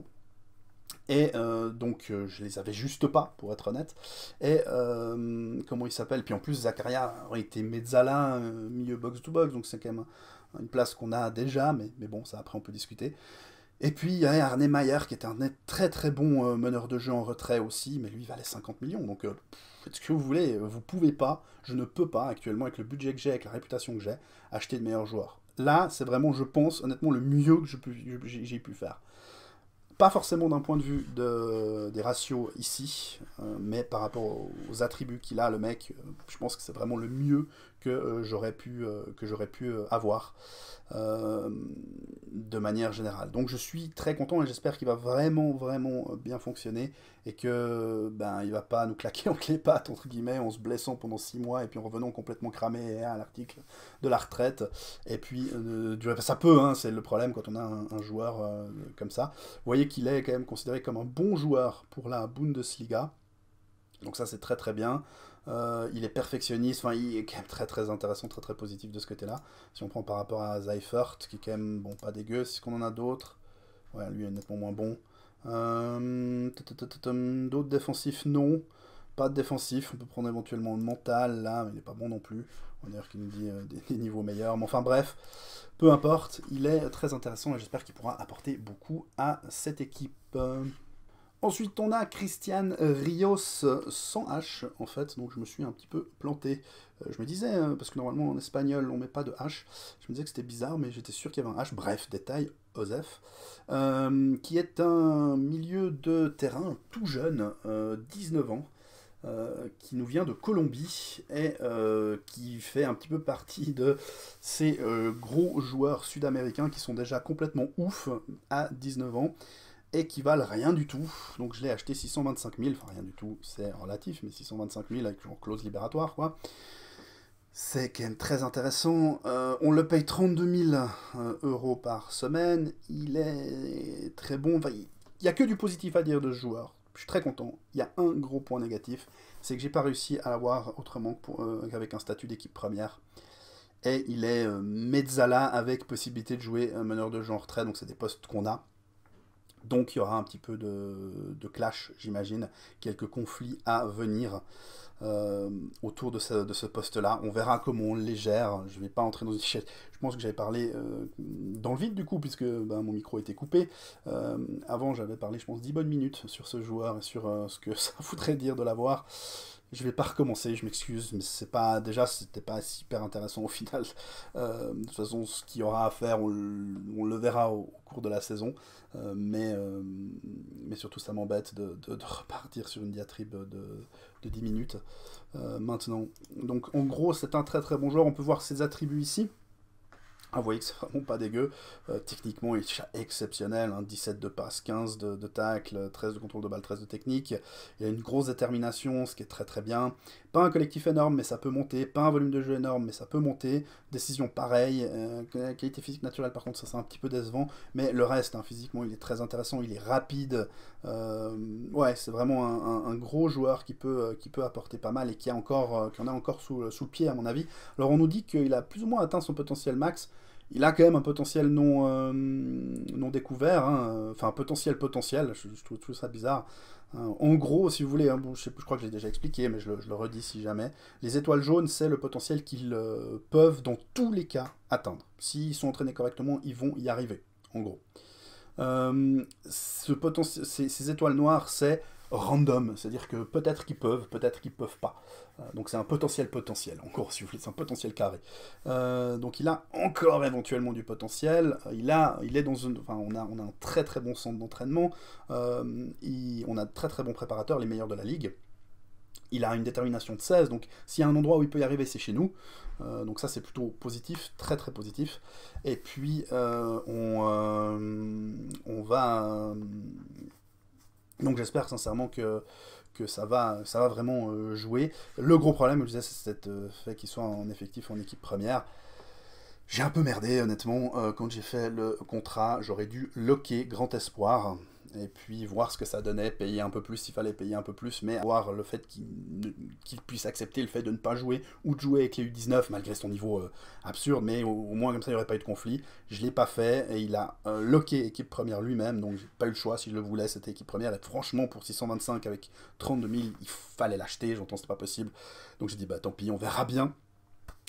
[SPEAKER 1] Et euh, donc, euh, je les avais juste pas, pour être honnête. Et euh, comment il s'appelle? Puis en plus, Zakaria aurait été Mezzala, euh, milieu box-to-box, donc c'est quand même une place qu'on a déjà, mais, mais bon, ça après on peut discuter. Et puis il y a Arne Meyer qui est un très très bon euh, meneur de jeu en retrait aussi, mais lui il valait cinquante millions, donc euh, faites ce que vous voulez, vous pouvez pas, je ne peux pas actuellement avec le budget que j'ai, avec la réputation que j'ai, acheter de meilleurs joueurs. Là c'est vraiment, je pense, honnêtement le mieux que j'ai pu faire. Pas forcément d'un point de vue de, des ratios ici, euh, mais par rapport aux, aux attributs qu'il a, le mec, euh, je pense que c'est vraiment le mieux que euh, j'aurais pu, euh, que j'aurais pu euh, avoir euh, de manière générale. Donc je suis très content et j'espère qu'il va vraiment, vraiment bien fonctionner et que ben il va pas nous claquer entre les pattes, entre guillemets, en se blessant pendant six mois et puis en revenant complètement cramé à l'article de la retraite. Et puis, euh, du, ça peut, hein, c'est le problème quand on a un, un joueur euh, comme ça. Vous voyez qu'il est quand même considéré comme un bon joueur pour la Bundesliga. Donc ça c'est très très bien. Euh, il est perfectionniste, enfin il est quand même très très intéressant, très très positif de ce côté-là. Si on prend par rapport à Seifert, qui est quand même bon pas dégueu, est-ce qu'on en a d'autres? Ouais, lui est nettement moins bon. Euh, d'autres défensifs, non. Pas de défensif, on peut prendre éventuellement le mental là, mais il n'est pas bon non plus. On dirait qu'il nous dit euh, des, des niveaux meilleurs. Mais enfin bref, peu importe, il est très intéressant et j'espère qu'il pourra apporter beaucoup à cette équipe. Ensuite, on a Christian Rios sans H, en fait, donc je me suis un petit peu planté. Euh, je me disais, euh, parce que normalement en espagnol on met pas de H, je me disais que c'était bizarre, mais j'étais sûr qu'il y avait un H. Bref, détail, Osef, euh, qui est un milieu de terrain tout jeune, euh, dix-neuf ans, euh, qui nous vient de Colombie et euh, qui fait un petit peu partie de ces euh, gros joueurs sud-américains qui sont déjà complètement ouf à dix-neuf ans. Et qui valent rien du tout. Donc je l'ai acheté six cent vingt-cinq mille, enfin rien du tout, c'est relatif, mais six cent vingt-cinq mille avec une clause libératoire, quoi. C'est quand même très intéressant. Euh, on le paye trente-deux mille euros par semaine. Il est très bon. Enfin, il n'y a que du positif à dire de ce joueur. Je suis très content. Il y a un gros point négatif, c'est que j'ai pas réussi à l'avoir autrement euh, qu'avec un statut d'équipe première. Et il est euh, mezzala avec possibilité de jouer un meneur de jeu en retrait, donc c'est des postes qu'on a. Donc il y aura un petit peu de, de clash, j'imagine, quelques conflits à venir euh, autour de ce, de ce poste-là. On verra comment on les gère. Je ne vais pas entrer dans une échelle. Je pense que j'avais parlé euh, dans le vide du coup, puisque ben, mon micro était coupé. Euh, avant, j'avais parlé, je pense, dix bonnes minutes sur ce joueur et sur euh, ce que ça voudrait dire de l'avoir. Je vais pas recommencer, je m'excuse, mais c'est pas déjà c'était pas super intéressant au final. Euh, de toute façon, ce qu'il y aura à faire, on, on le verra au, au cours de la saison. Euh, mais, euh, mais surtout, ça m'embête de, de, de repartir sur une diatribe de, de dix minutes euh, maintenant. Donc, en gros, c'est un très très bon joueur. On peut voir ses attributs ici. Ah, vous voyez que c'est vraiment pas dégueu. Euh, techniquement, il est exceptionnel. Hein, dix-sept de passe, quinze de, de tacle, treize de contrôle de balle, treize de technique. Il a une grosse détermination, ce qui est très très bien. Pas un collectif énorme, mais ça peut monter. Pas un volume de jeu énorme, mais ça peut monter. Décision pareille. Euh, qualité physique naturelle, par contre, ça c'est un petit peu décevant. Mais le reste, hein, physiquement, il est très intéressant. Il est rapide. Euh, ouais, c'est vraiment un, un, un gros joueur qui peut, euh, qui peut apporter pas mal et qui, a encore, euh, qui en a encore sous, sous le pied, à mon avis. Alors, on nous dit qu'il a plus ou moins atteint son potentiel max. Il a quand même un potentiel non, euh, non découvert, hein. Enfin un potentiel potentiel, je, je trouve tout ça bizarre. Hein. En gros, si vous voulez, hein, bon, je, sais, je crois que j'ai déjà expliqué, mais je le, je le redis si jamais, les étoiles jaunes, c'est le potentiel qu'ils euh, peuvent dans tous les cas atteindre. S'ils sont entraînés correctement, ils vont y arriver, en gros. Euh, ce potentiel, ces, ces étoiles noires, c'est random, c'est-à-dire que peut-être qu'ils peuvent, peut-être qu'ils peuvent pas. Euh, donc c'est un potentiel potentiel, en gros, si vous voulez, c'est un potentiel carré. Euh, donc il a encore éventuellement du potentiel. Il a, il est dans une, enfin on a, on a un très très bon centre d'entraînement. Euh, il- on a de très très bons préparateurs, les meilleurs de la ligue. Il a une détermination de seize, donc s'il y a un endroit où il peut y arriver, c'est chez nous. Euh, donc ça c'est plutôt positif, très très positif. Et puis euh, on, euh, on va euh, donc j'espère sincèrement que, que ça, va, ça va vraiment euh, jouer. Le gros problème, je disais, c'est le euh, fait qu'il soit en effectif en équipe première. J'ai un peu merdé, honnêtement, euh, quand j'ai fait le contrat, j'aurais dû loquer Grand Espoir, et puis voir ce que ça donnait, payer un peu plus s'il fallait payer un peu plus, mais avoir le fait qu'il qu'il puisse accepter le fait de ne pas jouer, ou de jouer avec les U dix-neuf, malgré son niveau euh, absurde, mais au, au moins comme ça il n'y aurait pas eu de conflit. Je ne l'ai pas fait, et il a euh, loqué équipe première lui-même, donc j'ai pas eu le choix, si je le voulais, c'était équipe première, et franchement, pour six cent vingt-cinq avec trente-deux mille, il fallait l'acheter, j'entends c'est pas possible, donc j'ai dit bah tant pis, on verra bien.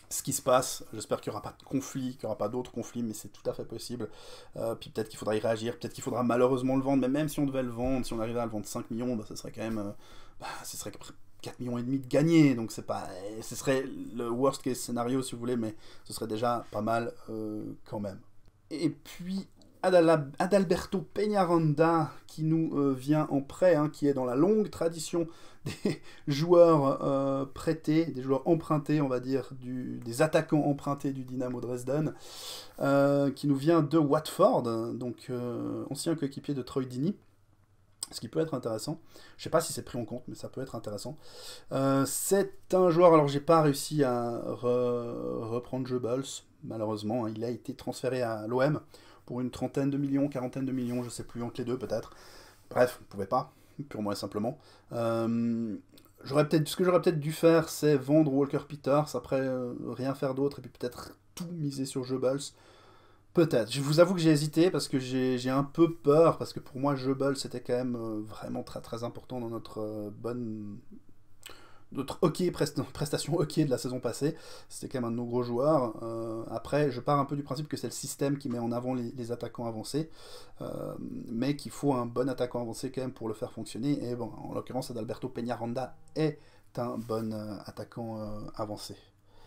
[SPEAKER 1] ce qui se passe. J'espère qu'il n'y aura pas de conflit, qu'il n'y aura pas d'autres conflits, mais c'est tout à fait possible. Euh, puis peut-être qu'il faudra y réagir, peut-être qu'il faudra malheureusement le vendre, mais même si on devait le vendre, si on arrivait à le vendre cinq millions, bah, ce serait quand même... Euh, bah, ce serait quatre millions et demi de gagnés, donc c'est pas... Ce serait le worst case scénario si vous voulez, mais ce serait déjà pas mal euh, quand même. Et puis... Adalberto Peñaranda qui nous euh, vient en prêt, hein, qui est dans la longue tradition des joueurs euh, prêtés, des joueurs empruntés, on va dire, du, des attaquants empruntés du Dynamo Dresden, euh, qui nous vient de Watford, donc euh, ancien coéquipier de Troy Deeney, ce qui peut être intéressant. Je ne sais pas si c'est pris en compte, mais ça peut être intéressant. Euh, c'est un joueur, alors j'ai pas réussi à re, reprendre Goebbels, malheureusement, hein, il a été transféré à l'O M pour une trentaine de millions, quarantaine de millions, je sais plus, entre les deux peut-être. Bref, on ne pouvait pas, purement et simplement. Euh, peut-être, ce que j'aurais peut-être dû faire, c'est vendre Walker Peters, après euh, rien faire d'autre, et puis peut-être tout miser sur Goebbels. Peut-être. Je vous avoue que j'ai hésité, parce que j'ai un peu peur, parce que pour moi, Goebbels, c'était quand même euh, vraiment très très important dans notre euh, bonne... notre hockey, prest prestation hockey de la saison passée, c'était quand même un de nos gros joueurs. Euh, après, je pars un peu du principe que c'est le système qui met en avant les, les attaquants avancés, euh, mais qu'il faut un bon attaquant avancé quand même pour le faire fonctionner, et bon, en l'occurrence, Adalberto Peñaranda est un bon euh, attaquant euh, avancé.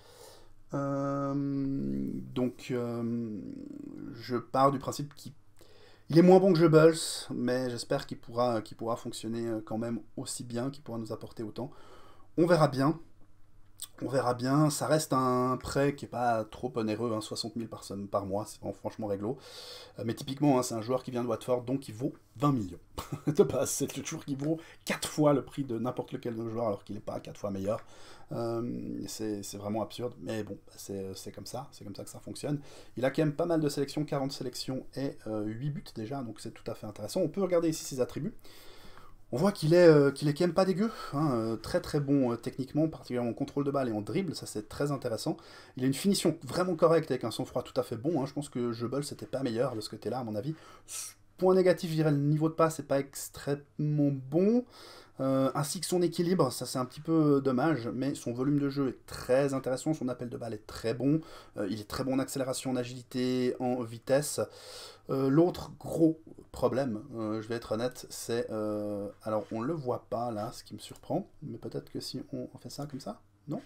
[SPEAKER 1] Euh, donc, euh, je pars du principe qu'il il est moins bon que Goebbels, mais j'espère qu'il pourra, qu'il pourra fonctionner quand même aussi bien, qu'il pourra nous apporter autant. On verra bien. On verra bien. Ça reste un prêt qui n'est pas trop onéreux, hein, soixante mille par, par mois, c'est franchement réglo. Euh, mais typiquement, hein, c'est un joueur qui vient de Watford, donc il vaut vingt millions. De base, c'est le joueur qui vaut quatre fois le prix de n'importe lequel de joueur, alors qu'il n'est pas quatre fois meilleur. Euh, c'est vraiment absurde, mais bon, c'est comme ça, c'est comme ça que ça fonctionne. Il a quand même pas mal de sélections, quarante sélections et euh, huit buts déjà, donc c'est tout à fait intéressant. On peut regarder ici ses attributs. On voit qu'il est, euh, qu'il est quand même pas dégueu, hein, euh, très très bon euh, techniquement, particulièrement en contrôle de balle et en dribble, ça c'est très intéressant. Il a une finition vraiment correcte avec un sang-froid tout à fait bon, hein. Je pense que Goebbels c'était pas meilleur de ce côté-là à mon avis. Point négatif, je dirais le niveau de passe n'est pas extrêmement bon, euh, ainsi que son équilibre, ça c'est un petit peu dommage, mais son volume de jeu est très intéressant, son appel de balle est très bon, euh, il est très bon en accélération, en agilité, en vitesse. Euh, L'autre gros problème, euh, je vais être honnête, c'est... Euh, alors, on le voit pas, là, ce qui me surprend, mais peut-être que si on, on fait ça comme ça, non?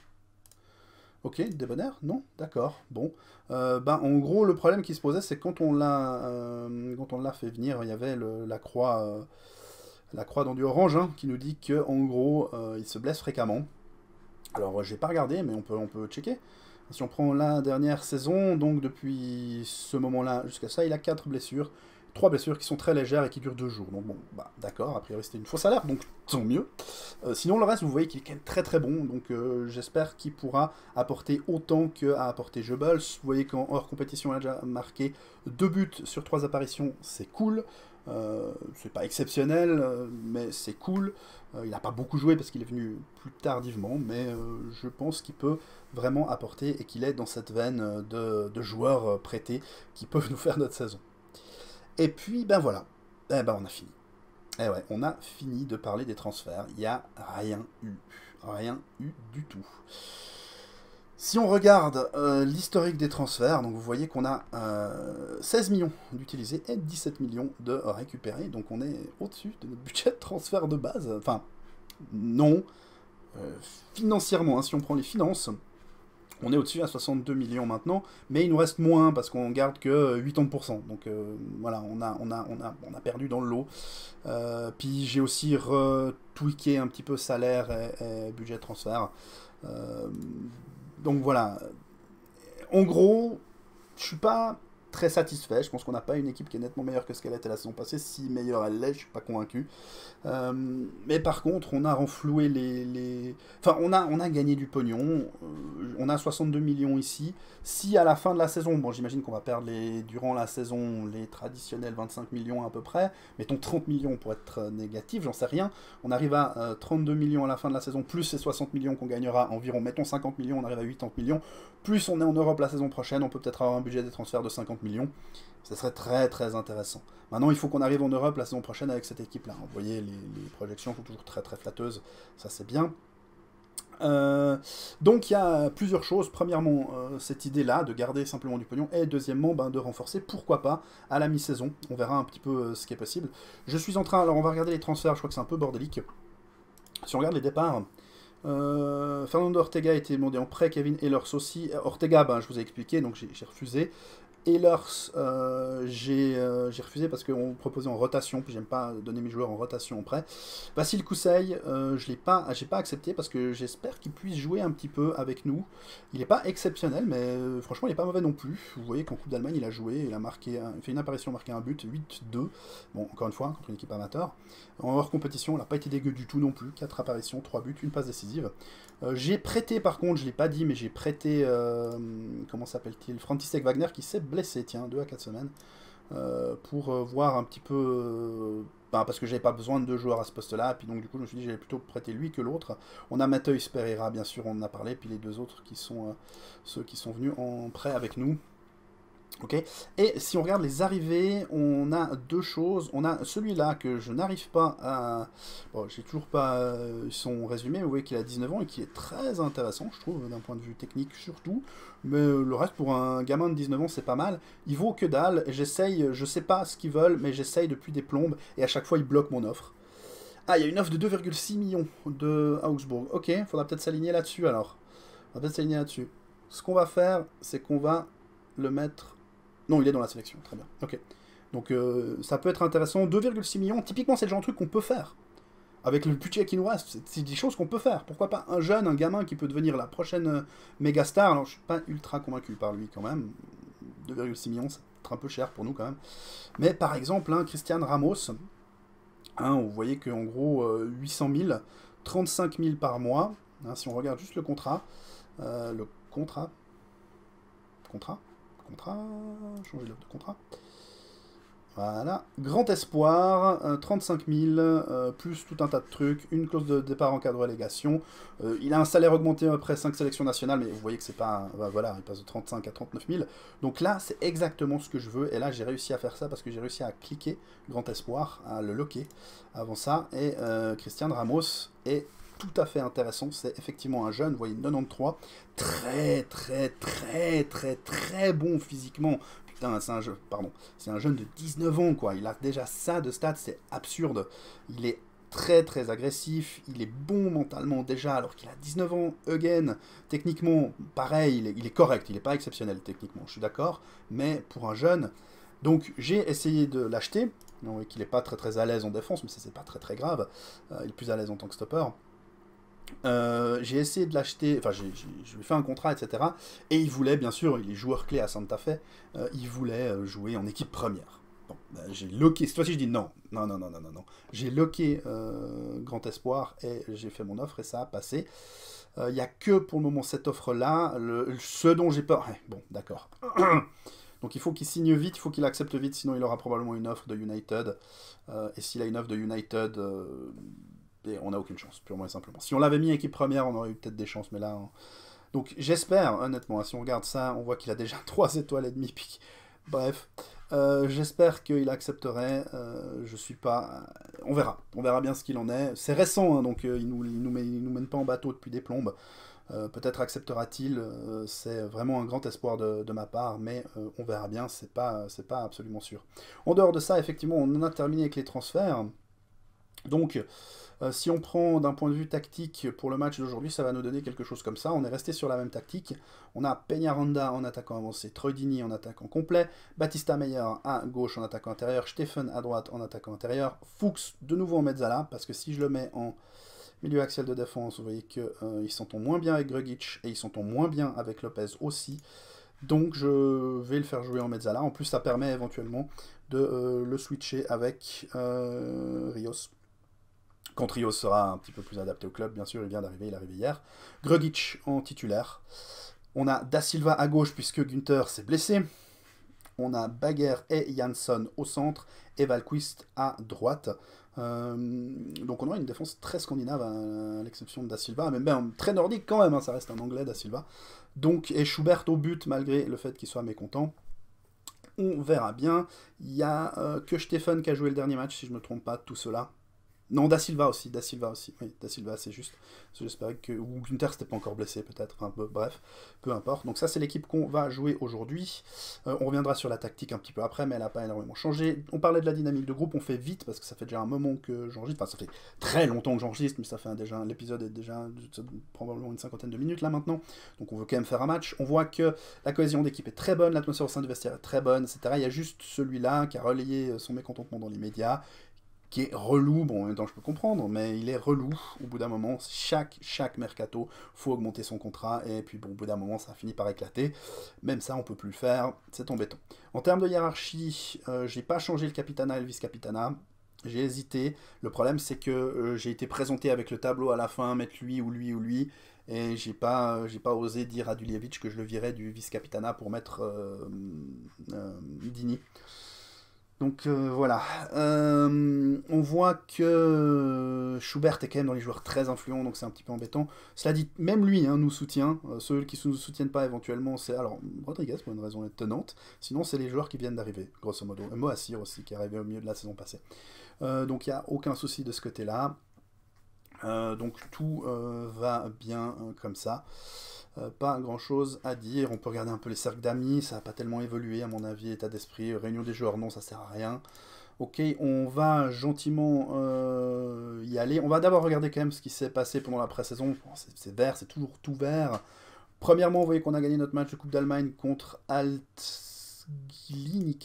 [SPEAKER 1] Ok, débonnaire? Non? D'accord, bon. Euh, ben, en gros, le problème qui se posait, c'est quand on l'a euh, quand on l'a fait venir, il y avait le, la croix... Euh, la croix dans du orange, hein, qui nous dit que en gros, euh, il se blesse fréquemment. Alors, j'ai pas regardé, mais on peut, on peut checker. Si on prend la dernière saison, donc depuis ce moment-là jusqu'à ça, il a quatre blessures. Trois blessures qui sont très légères et qui durent deux jours. Donc bon, bah d'accord, a priori c'était une fausse alerte, donc tant mieux. Euh, sinon le reste, vous voyez qu'il est quand même très très bon, donc euh, j'espère qu'il pourra apporter autant qu'a apporté Goebbels. Vous voyez qu'en hors compétition, il a déjà marqué deux buts sur trois apparitions, c'est cool. Euh, c'est pas exceptionnel, euh, mais c'est cool. Euh, il n'a pas beaucoup joué parce qu'il est venu plus tardivement, mais euh, je pense qu'il peut vraiment apporter et qu'il est dans cette veine de, de joueurs prêtés qui peuvent nous faire notre saison. Et puis, ben voilà, eh ben on a fini. Eh ouais, on a fini de parler des transferts. Il n'y a rien eu. Rien eu du tout. Si on regarde euh, l'historique des transferts, donc vous voyez qu'on a euh, seize millions d'utilisés et dix-sept millions de récupérés. Donc on est au-dessus de notre budget de transfert de base. Enfin, non. Euh, financièrement, hein, si on prend les finances, on est au-dessus à soixante-deux millions maintenant, mais il nous reste moins parce qu'on garde que quatre-vingts pour cent. Donc euh, voilà, on a, on, a, on, a, on a perdu dans le lot. Euh, puis j'ai aussi retweaké un petit peu salaire et, et budget de transfert. Euh, donc voilà. En gros, je suis pas très satisfait. Je pense qu'on n'a pas une équipe qui est nettement meilleure que ce qu'elle était la saison passée. Si meilleure elle l'est, je suis pas convaincu. Euh, mais par contre, on a renfloué les... les... Enfin, on a, on a gagné du pognon. Euh, on a soixante-deux millions ici. Si à la fin de la saison, bon, j'imagine qu'on va perdre les, durant la saison les traditionnels vingt-cinq millions à peu près, mettons trente millions pour être négatif, j'en sais rien. On arrive à euh, trente-deux millions à la fin de la saison, plus ces soixante millions qu'on gagnera environ, mettons cinquante millions, on arrive à quatre-vingts millions. Plus on est en Europe la saison prochaine, on peut peut-être avoir un budget des transferts de cinquante millions. Ça serait très très intéressant. Maintenant, il faut qu'on arrive en Europe la saison prochaine avec cette équipe-là. Vous voyez, les, les projections sont toujours très très flatteuses. Ça, c'est bien. Euh, donc il y a plusieurs choses. Premièrement, euh, cette idée-là de garder simplement du pognon, et deuxièmement, ben, de renforcer, pourquoi pas, à la mi-saison. On verra un petit peu euh, ce qui est possible. Je suis en train, alors on va regarder les transferts, je crois que c'est un peu bordélique. Si on regarde les départs, euh, Fernando Ortega a été demandé en prêt, Kevin Ehlers aussi. Ortega, ben, je vous ai expliqué, donc j'ai refusé. Ehlers, euh, j'ai euh, refusé parce qu'on proposait en rotation, puis j'aime pas donner mes joueurs en rotation en prêt. Vassil Kousseï, euh, je l'ai pas, j'ai pas accepté parce que j'espère qu'il puisse jouer un petit peu avec nous. Il n'est pas exceptionnel, mais euh, franchement, il n'est pas mauvais non plus. Vous voyez qu'en Coupe d'Allemagne, il a joué, il a marqué, un, il fait une apparition, marqué un but, huit deux. Bon, encore une fois, contre une équipe amateur. En hors compétition, il n'a pas été dégueu du tout non plus. quatre apparitions, trois buts, une passe décisive. Euh, j'ai prêté, par contre, je ne l'ai pas dit, mais j'ai prêté, euh, comment s'appelle-t-il, František Wagner, qui s'est blessé, tiens, deux à quatre semaines, euh, pour euh, voir un petit peu, euh, ben, parce que j'avais pas besoin de deux joueurs à ce poste-là, et puis donc du coup je me suis dit j'allais plutôt prêter lui que l'autre. On a Mateusz Pereira, bien sûr, on en a parlé, puis les deux autres qui sont euh, ceux qui sont venus en prêt avec nous. Ok. Et si on regarde les arrivées, on a deux choses. On a celui-là que je n'arrive pas à... Bon, j'ai toujours pas euh, son résumé, mais vous voyez qu'il a dix-neuf ans et qui est très intéressant, je trouve, d'un point de vue technique surtout. Mais euh, le reste, pour un gamin de dix-neuf ans, c'est pas mal. Il vaut que dalle. J'essaye, je sais pas ce qu'ils veulent, mais j'essaye depuis des plombes. Et à chaque fois, ils bloquent mon offre. Ah, il y a une offre de deux virgule six millions de Augsbourg. Ok, faudra peut-être s'aligner là-dessus alors. On va peut-être s'aligner là-dessus. Ce qu'on va faire, c'est qu'on va le mettre... Non, il est dans la sélection, très bien. Ok. Donc euh, ça peut être intéressant. deux virgule six millions, typiquement, c'est le genre de truc qu'on peut faire. Avec le budget qui nous reste, c'est des choses qu'on peut faire. Pourquoi pas un jeune, un gamin qui peut devenir la prochaine euh, méga star. Alors, je suis pas ultra convaincu par lui quand même. deux virgule six millions, c'est un peu cher pour nous quand même. Mais par exemple, hein, Christian Ramos, hein, vous voyez qu'en gros, euh, huit cent mille, trente-cinq mille par mois. Hein, si on regarde juste le contrat, euh, le contrat, contrat, contrat, changer l'offre de contrat. Voilà, grand espoir, euh, trente-cinq mille, euh, plus tout un tas de trucs, une clause de départ en cas de relégation. Euh, il a un salaire augmenté après cinq sélections nationales, mais vous voyez que c'est pas... Bah, voilà, il passe de trente-cinq à trente-neuf mille. Donc là, c'est exactement ce que je veux, et là, j'ai réussi à faire ça parce que j'ai réussi à cliquer grand espoir, à le locker avant ça, et euh, Christian Ramos est tout à fait intéressant. C'est effectivement un jeune, vous voyez, quatre-vingt-treize, très, très, très, très, très bon physiquement. C'est un, jeu, pardon, c'est un jeune de dix-neuf ans, quoi. Il a déjà ça de stats, c'est absurde. Il est très très agressif, il est bon mentalement déjà, alors qu'il a dix-neuf ans. Again, techniquement, pareil, il est, il est correct, il n'est pas exceptionnel techniquement, je suis d'accord, mais pour un jeune, donc j'ai essayé de l'acheter. Vous voyez qu'il n'est pas très très à l'aise en défense, mais ça c'est pas très très grave. Euh, il est plus à l'aise en tant que stopper. Euh, j'ai essayé de l'acheter, enfin j'ai, j'ai, je lui ai fait un contrat, et cetera. Et il voulait, bien sûr, il est joueur clé à Santa Fe, euh, il voulait euh, jouer en équipe première. Bon, bah, j'ai locké, cette fois-ci je dis non, non, non, non, non, non, non. J'ai locké euh, Grand Espoir et j'ai fait mon offre et ça a passé. Il euh, n'y a que pour le moment cette offre-là, le, ce dont j'ai peur... Ouais, bon, d'accord. Donc il faut qu'il signe vite, il faut qu'il accepte vite, sinon il aura probablement une offre de United. Euh, et s'il a une offre de United... Euh, et on n'a aucune chance, purement et simplement. Si on l'avait mis équipe première, on aurait eu peut-être des chances, mais là... On... Donc j'espère, honnêtement, si on regarde ça, on voit qu'il a déjà trois étoiles et demie. Puis... Bref, euh, j'espère qu'il accepterait. Euh, je suis pas... On verra. On verra bien ce qu'il en est. C'est récent, hein, donc euh, il nous, il nous, met, il nous mène pas en bateau depuis des plombes. Euh, peut-être acceptera-t-il. Euh, c'est vraiment un grand espoir de, de ma part, mais euh, on verra bien. C'est pas, c'est pas absolument sûr. En dehors de ça, effectivement, on en a terminé avec les transferts. Donc... Euh, si on prend d'un point de vue tactique pour le match d'aujourd'hui, ça va nous donner quelque chose comme ça. On est resté sur la même tactique. On a Peñaranda en attaquant avancé, Troy Deeney en attaquant complet, Baptista Meyer à gauche en attaquant intérieur, Stephen à droite en attaquant intérieur, Fuchs de nouveau en mezzala, parce que si je le mets en milieu axial de défense, vous voyez qu'ils euh, s'entendent moins bien avec Grugic et ils s'entendent moins bien avec Lopez aussi. Donc je vais le faire jouer en mezzala. En plus, ça permet éventuellement de euh, le switcher avec euh, Rios. Quand Rios sera un petit peu plus adapté au club, bien sûr, il vient d'arriver, il est arrivé hier. Grugic en titulaire. On a Da Silva à gauche, puisque Günther s'est blessé. On a Bagger et Jansson au centre, et Valquist à droite. Euh, donc on aura une défense très scandinave, à l'exception de Da Silva, mais ben, très nordique quand même, hein, ça reste un anglais, Da Silva. Donc, et Schubert au but, malgré le fait qu'il soit mécontent. On verra bien. Il n'y a euh, que Stephen qui a joué le dernier match, si je ne me trompe pas, tout cela. Non, Da Silva aussi, Da Silva aussi. Oui, Da Silva, c'est juste. J'espérais que... Ou Günther s'était pas encore blessé, peut-être. Enfin, peu- bref, peu importe. Donc ça, c'est l'équipe qu'on va jouer aujourd'hui. Euh, on reviendra sur la tactique un petit peu après, mais elle n'a pas énormément changé. On parlait de la dynamique de groupe, on fait vite, parce que ça fait déjà un moment que j'enregistre. Enfin, ça fait très longtemps que j'enregistre, mais ça fait un- déjà... L'épisode est déjà probablement une cinquantaine de minutes, là, maintenant. Donc on veut quand même faire un match. On voit que la cohésion d'équipe est très bonne, l'atmosphère au sein du vestiaire est très bonne, et cetera. Il y a juste celui-là qui a relayé son mécontentement dans les médias, qui est relou, bon en même temps je peux comprendre, mais il est relou au bout d'un moment, chaque, chaque mercato, faut augmenter son contrat, et puis bon, au bout d'un moment ça finit par éclater, même ça on peut plus le faire, c'est embêtant. En termes de hiérarchie, euh, j'ai pas changé le capitana et le vice-capitana, j'ai hésité, le problème c'est que euh, j'ai été présenté avec le tableau à la fin, mettre lui ou lui ou lui, et j'ai pas, euh, j'ai pas osé dire à Duljevic que je le virais du vice-capitana pour mettre euh, euh, Dini. Donc euh, voilà, Euh, on voit que Schubert est quand même dans les joueurs très influents, donc c'est un petit peu embêtant. Cela dit, même lui hein, nous soutient. Euh, ceux qui ne nous soutiennent pas éventuellement, c'est alors Rodriguez pour une raison étonnante. Sinon, c'est les joueurs qui viennent d'arriver, grosso modo. Et Moassir aussi, qui est arrivé au milieu de la saison passée. Euh, donc il n'y a aucun souci de ce côté-là. Euh, donc tout euh, va bien euh, comme ça. Euh, pas grand chose à dire. On peut regarder un peu les cercles d'amis, ça n'a pas tellement évolué à mon avis, état d'esprit. Réunion des joueurs, non, ça sert à rien. Ok, on va gentiment euh, y aller. On va d'abord regarder quand même ce qui s'est passé pendant la pré-saison. Bon, c'est vert, c'est toujours tout vert. Premièrement, vous voyez qu'on a gagné notre match de Coupe d'Allemagne contre Altglinike.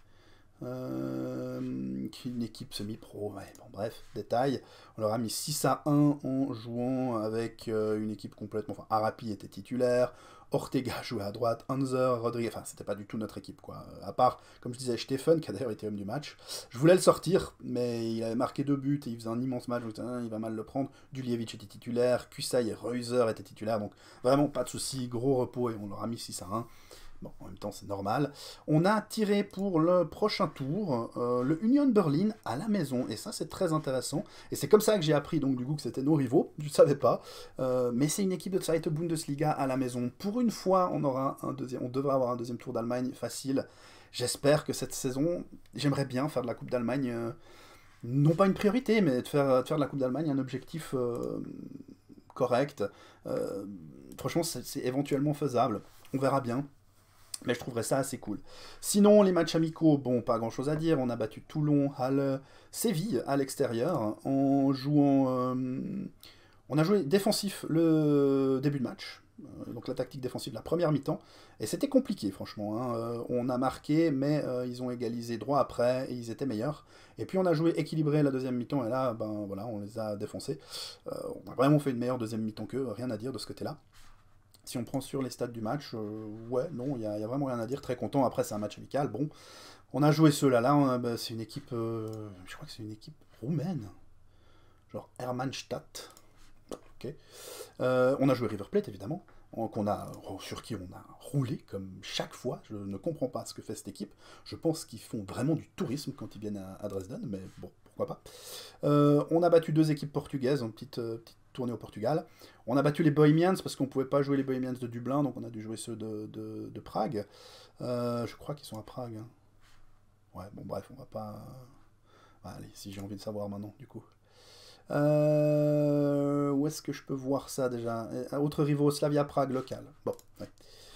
[SPEAKER 1] Euh, une équipe semi-pro, ouais, bon bref, détail. On leur a mis six à un en jouant avec euh, une équipe complètement... Enfin, Arapi était titulaire, Ortega jouait à droite, Hanser, Rodriguez... Enfin, c'était pas du tout notre équipe, quoi. À part, comme je disais, Stephen, qui a d'ailleurs été homme du match. Je voulais le sortir, mais il avait marqué deux buts et il faisait un immense match, donc hein, il va mal le prendre. Duljevic était titulaire, Kusai et Reuser étaient titulaires, donc vraiment pas de souci, gros repos, et on leur a mis six à un. Bon, en même temps, c'est normal. On a tiré pour le prochain tour euh, le Union Berlin à la maison. Et ça, c'est très intéressant. Et c'est comme ça que j'ai appris, donc, du coup, que c'était nos rivaux. Je ne savais pas. Euh, mais c'est une équipe de Zweite Bundesliga à la maison. Pour une fois, on, aura un deuxième, on devrait avoir un deuxième tour d'Allemagne facile. J'espère que cette saison, j'aimerais bien faire de la Coupe d'Allemagne, euh, non pas une priorité, mais de faire, de faire de la Coupe d'Allemagne un objectif euh, correct. Euh, franchement, c'est éventuellement faisable. On verra bien. Mais je trouverais ça assez cool. Sinon, les matchs amicaux, bon, pas grand chose à dire. On a battu Toulon, Halle, Séville à l'extérieur en jouant. Euh, on a joué défensif le début de match. Euh, donc la tactique défensive de la première mi-temps. Et c'était compliqué, franchement. Hein. Euh, on a marqué, mais euh, ils ont égalisé droit après et ils étaient meilleurs. Et puis on a joué équilibré la deuxième mi-temps et là, ben voilà, on les a défoncés. Euh, on a vraiment fait une meilleure deuxième mi-temps qu'eux, rien à dire de ce côté-là. Si on prend sur les stats du match, euh, ouais, non, il n'y a, a, vraiment rien à dire. Très content. Après, c'est un match amical. Bon, on a joué ceux-là. Là, bah, c'est une équipe. Euh, je crois que c'est une équipe roumaine. Genre Hermannstadt. Ok. Euh, on a joué River Plate, évidemment. On a, sur qui on a roulé comme chaque fois. Je ne comprends pas ce que fait cette équipe. Je pense qu'ils font vraiment du tourisme quand ils viennent à, à Dresden, mais bon, pourquoi pas. Euh, on a battu deux équipes portugaises, une petite, euh, petite tournée au Portugal. On a battu les Bohemians parce qu'on ne pouvait pas jouer les Bohemians de Dublin, donc on a dû jouer ceux de, de, de Prague. Euh, je crois qu'ils sont à Prague. Hein. Ouais, bon, bref, on va pas. Allez, si j'ai envie de savoir maintenant, du coup. Euh, où est-ce que je peux voir ça déjà? Autre rivaux, Slavia Prague local. Bon, ouais.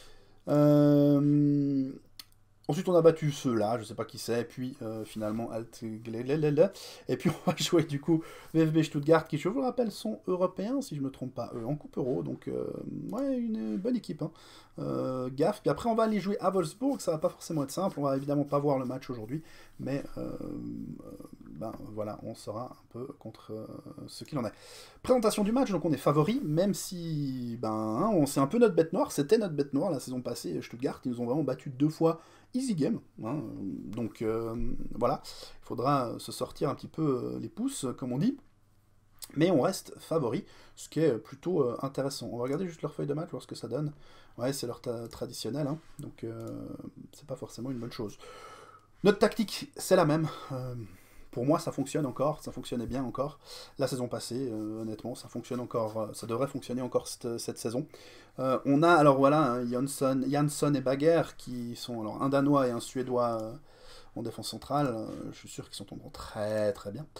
[SPEAKER 1] Euh, Ensuite, on a battu ceux-là, je sais pas qui c'est, et puis euh, finalement, Alt... Et puis on va jouer du coup V F B Stuttgart, qui, je vous le rappelle, sont européens, si je me trompe pas, eux, en Coupe Euro, donc euh, ouais, une bonne équipe. Hein. Euh, gaffe, puis après on va aller jouer à Wolfsburg, ça va pas forcément être simple, on va évidemment pas voir le match aujourd'hui, mais euh, ben voilà, on saura un peu contre euh, ce qu'il en est. Présentation du match, donc on est favori, même si ben hein, on c'est un peu notre bête noire, c'était notre bête noire la saison passée, Stuttgart, ils nous ont vraiment battu deux fois. Easy game, hein, donc euh, voilà, il faudra se sortir un petit peu les pouces, comme on dit, mais on reste favori, ce qui est plutôt euh, intéressant. On va regarder juste leur feuille de match, voir ce que ça donne. Ouais, c'est leur traditionnel, hein, donc euh, c'est pas forcément une bonne chose. Notre tactique, c'est la même. Euh, pour moi, ça fonctionne encore, ça fonctionnait bien encore la saison passée, euh, honnêtement, ça fonctionne encore, ça devrait fonctionner encore cette, cette saison. Euh, on a, alors voilà, hein, Jansson, Jansson et Bagger, qui sont alors un Danois et un Suédois euh, en défense centrale. Euh, je suis sûr qu'ils s'entendront très très bien.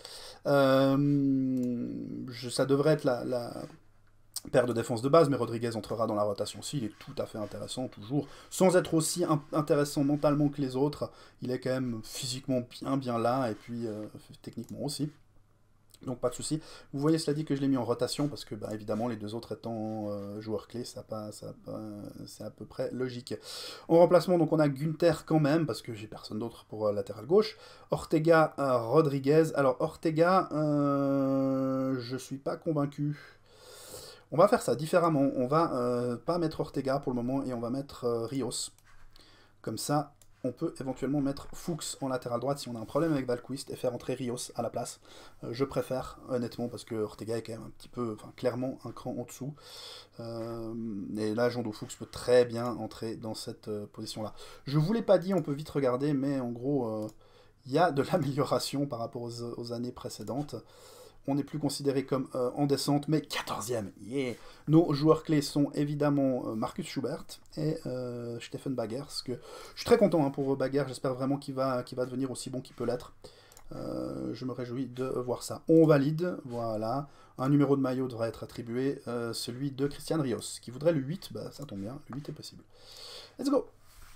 [SPEAKER 1] Euh, je, ça devrait être la, la paire de défense de base, mais Rodriguez entrera dans la rotation aussi. Il est tout à fait intéressant, toujours. Sans être aussi in intéressant mentalement que les autres, il est quand même physiquement bien bien là, et puis euh, techniquement aussi. Donc pas de souci. Vous voyez, cela dit, que je l'ai mis en rotation parce que, bah, évidemment, les deux autres étant euh, joueurs clés, ça pas, ça pas, c'est à peu près logique. En remplacement, donc on a Günther quand même parce que j'ai personne d'autre pour euh, latéral gauche. Ortega, euh, Rodriguez. Alors Ortega, euh, je suis pas convaincu. On va faire ça différemment. On va euh, pas mettre Ortega pour le moment et on va mettre euh, Rios. Comme ça, on peut éventuellement mettre Fuchs en latéral droite si on a un problème avec Valquist et faire entrer Rios à la place. Euh, je préfère, honnêtement, parce que Ortega est quand même un petit peu, enfin clairement un cran en dessous. Euh, et là, Jondo Fuchs peut très bien entrer dans cette euh, position-là. Je vous l'ai pas dit, on peut vite regarder, mais en gros, il euh, y a de l'amélioration par rapport aux, aux années précédentes. On n'est plus considéré comme euh, en descente, mais quatorzième. Yeah. Nos joueurs clés sont évidemment euh, Marcus Schubert et euh, Stefan Bagger. Que je suis très content hein, pour Bagger, j'espère vraiment qu'il va, qu'il va devenir aussi bon qu'il peut l'être. Euh, je me réjouis de voir ça. On valide, voilà. Un numéro de maillot devrait être attribué, euh, celui de Christian Rios. Qui voudrait le huit, bah ça tombe bien, le huit est possible. Let's go.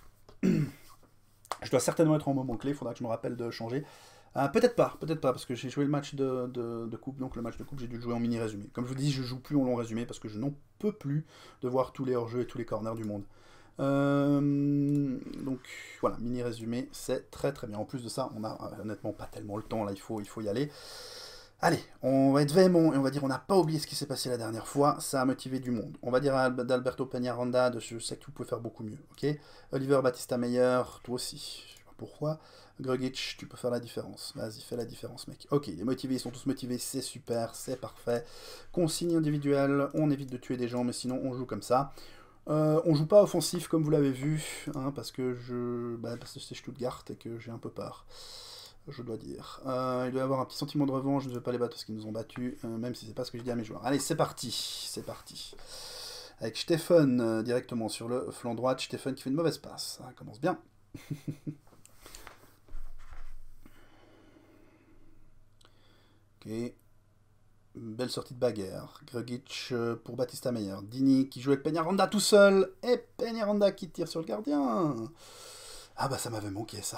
[SPEAKER 1] Je dois certainement être en moment clé, il faudra que je me rappelle de changer. Euh, peut-être pas, peut-être pas, parce que j'ai joué le match de, de, de coupe, donc le match de coupe, j'ai dû le jouer en mini-résumé. Comme je vous dis, je joue plus en long résumé, parce que je n'en peux plus de voir tous les hors-jeux et tous les corners du monde. Euh, donc voilà, mini-résumé, c'est très très bien. En plus de ça, on a euh, honnêtement pas tellement le temps, là, il faut, il faut y aller. Allez, on va être véhément, et on va dire on n'a pas oublié ce qui s'est passé la dernière fois, ça a motivé du monde. On va dire à d'Alberto Peñaranda, de, je sais que vous pouvez faire beaucoup mieux, ok. Oliver Battista Meyer, toi aussi, je sais pas pourquoi. Grugic, tu peux faire la différence. Vas-y, fais la différence, mec. Ok, les motivés, ils sont tous motivés, c'est super, c'est parfait. Consigne individuelle, on évite de tuer des gens, mais sinon on joue comme ça. Euh, on joue pas offensif, comme vous l'avez vu, hein, parce que je, bah, parce que c'est Stuttgart et que j'ai un peu peur. Je dois dire. Euh, il doit y avoir un petit sentiment de revanche, je ne veux pas les battre parce qu'ils nous ont battus, euh, même si c'est pas ce que je dis à mes joueurs. Allez, c'est parti, c'est parti. Avec Stefan euh, directement sur le flanc droit, Stefan qui fait une mauvaise passe. Ça commence bien. Ok. Belle sortie de bagarre. Grugic pour Battista Meyer. Dini qui joue avec Peñaranda tout seul. Et Peñaranda qui tire sur le gardien. Ah bah ça m'avait manqué ça.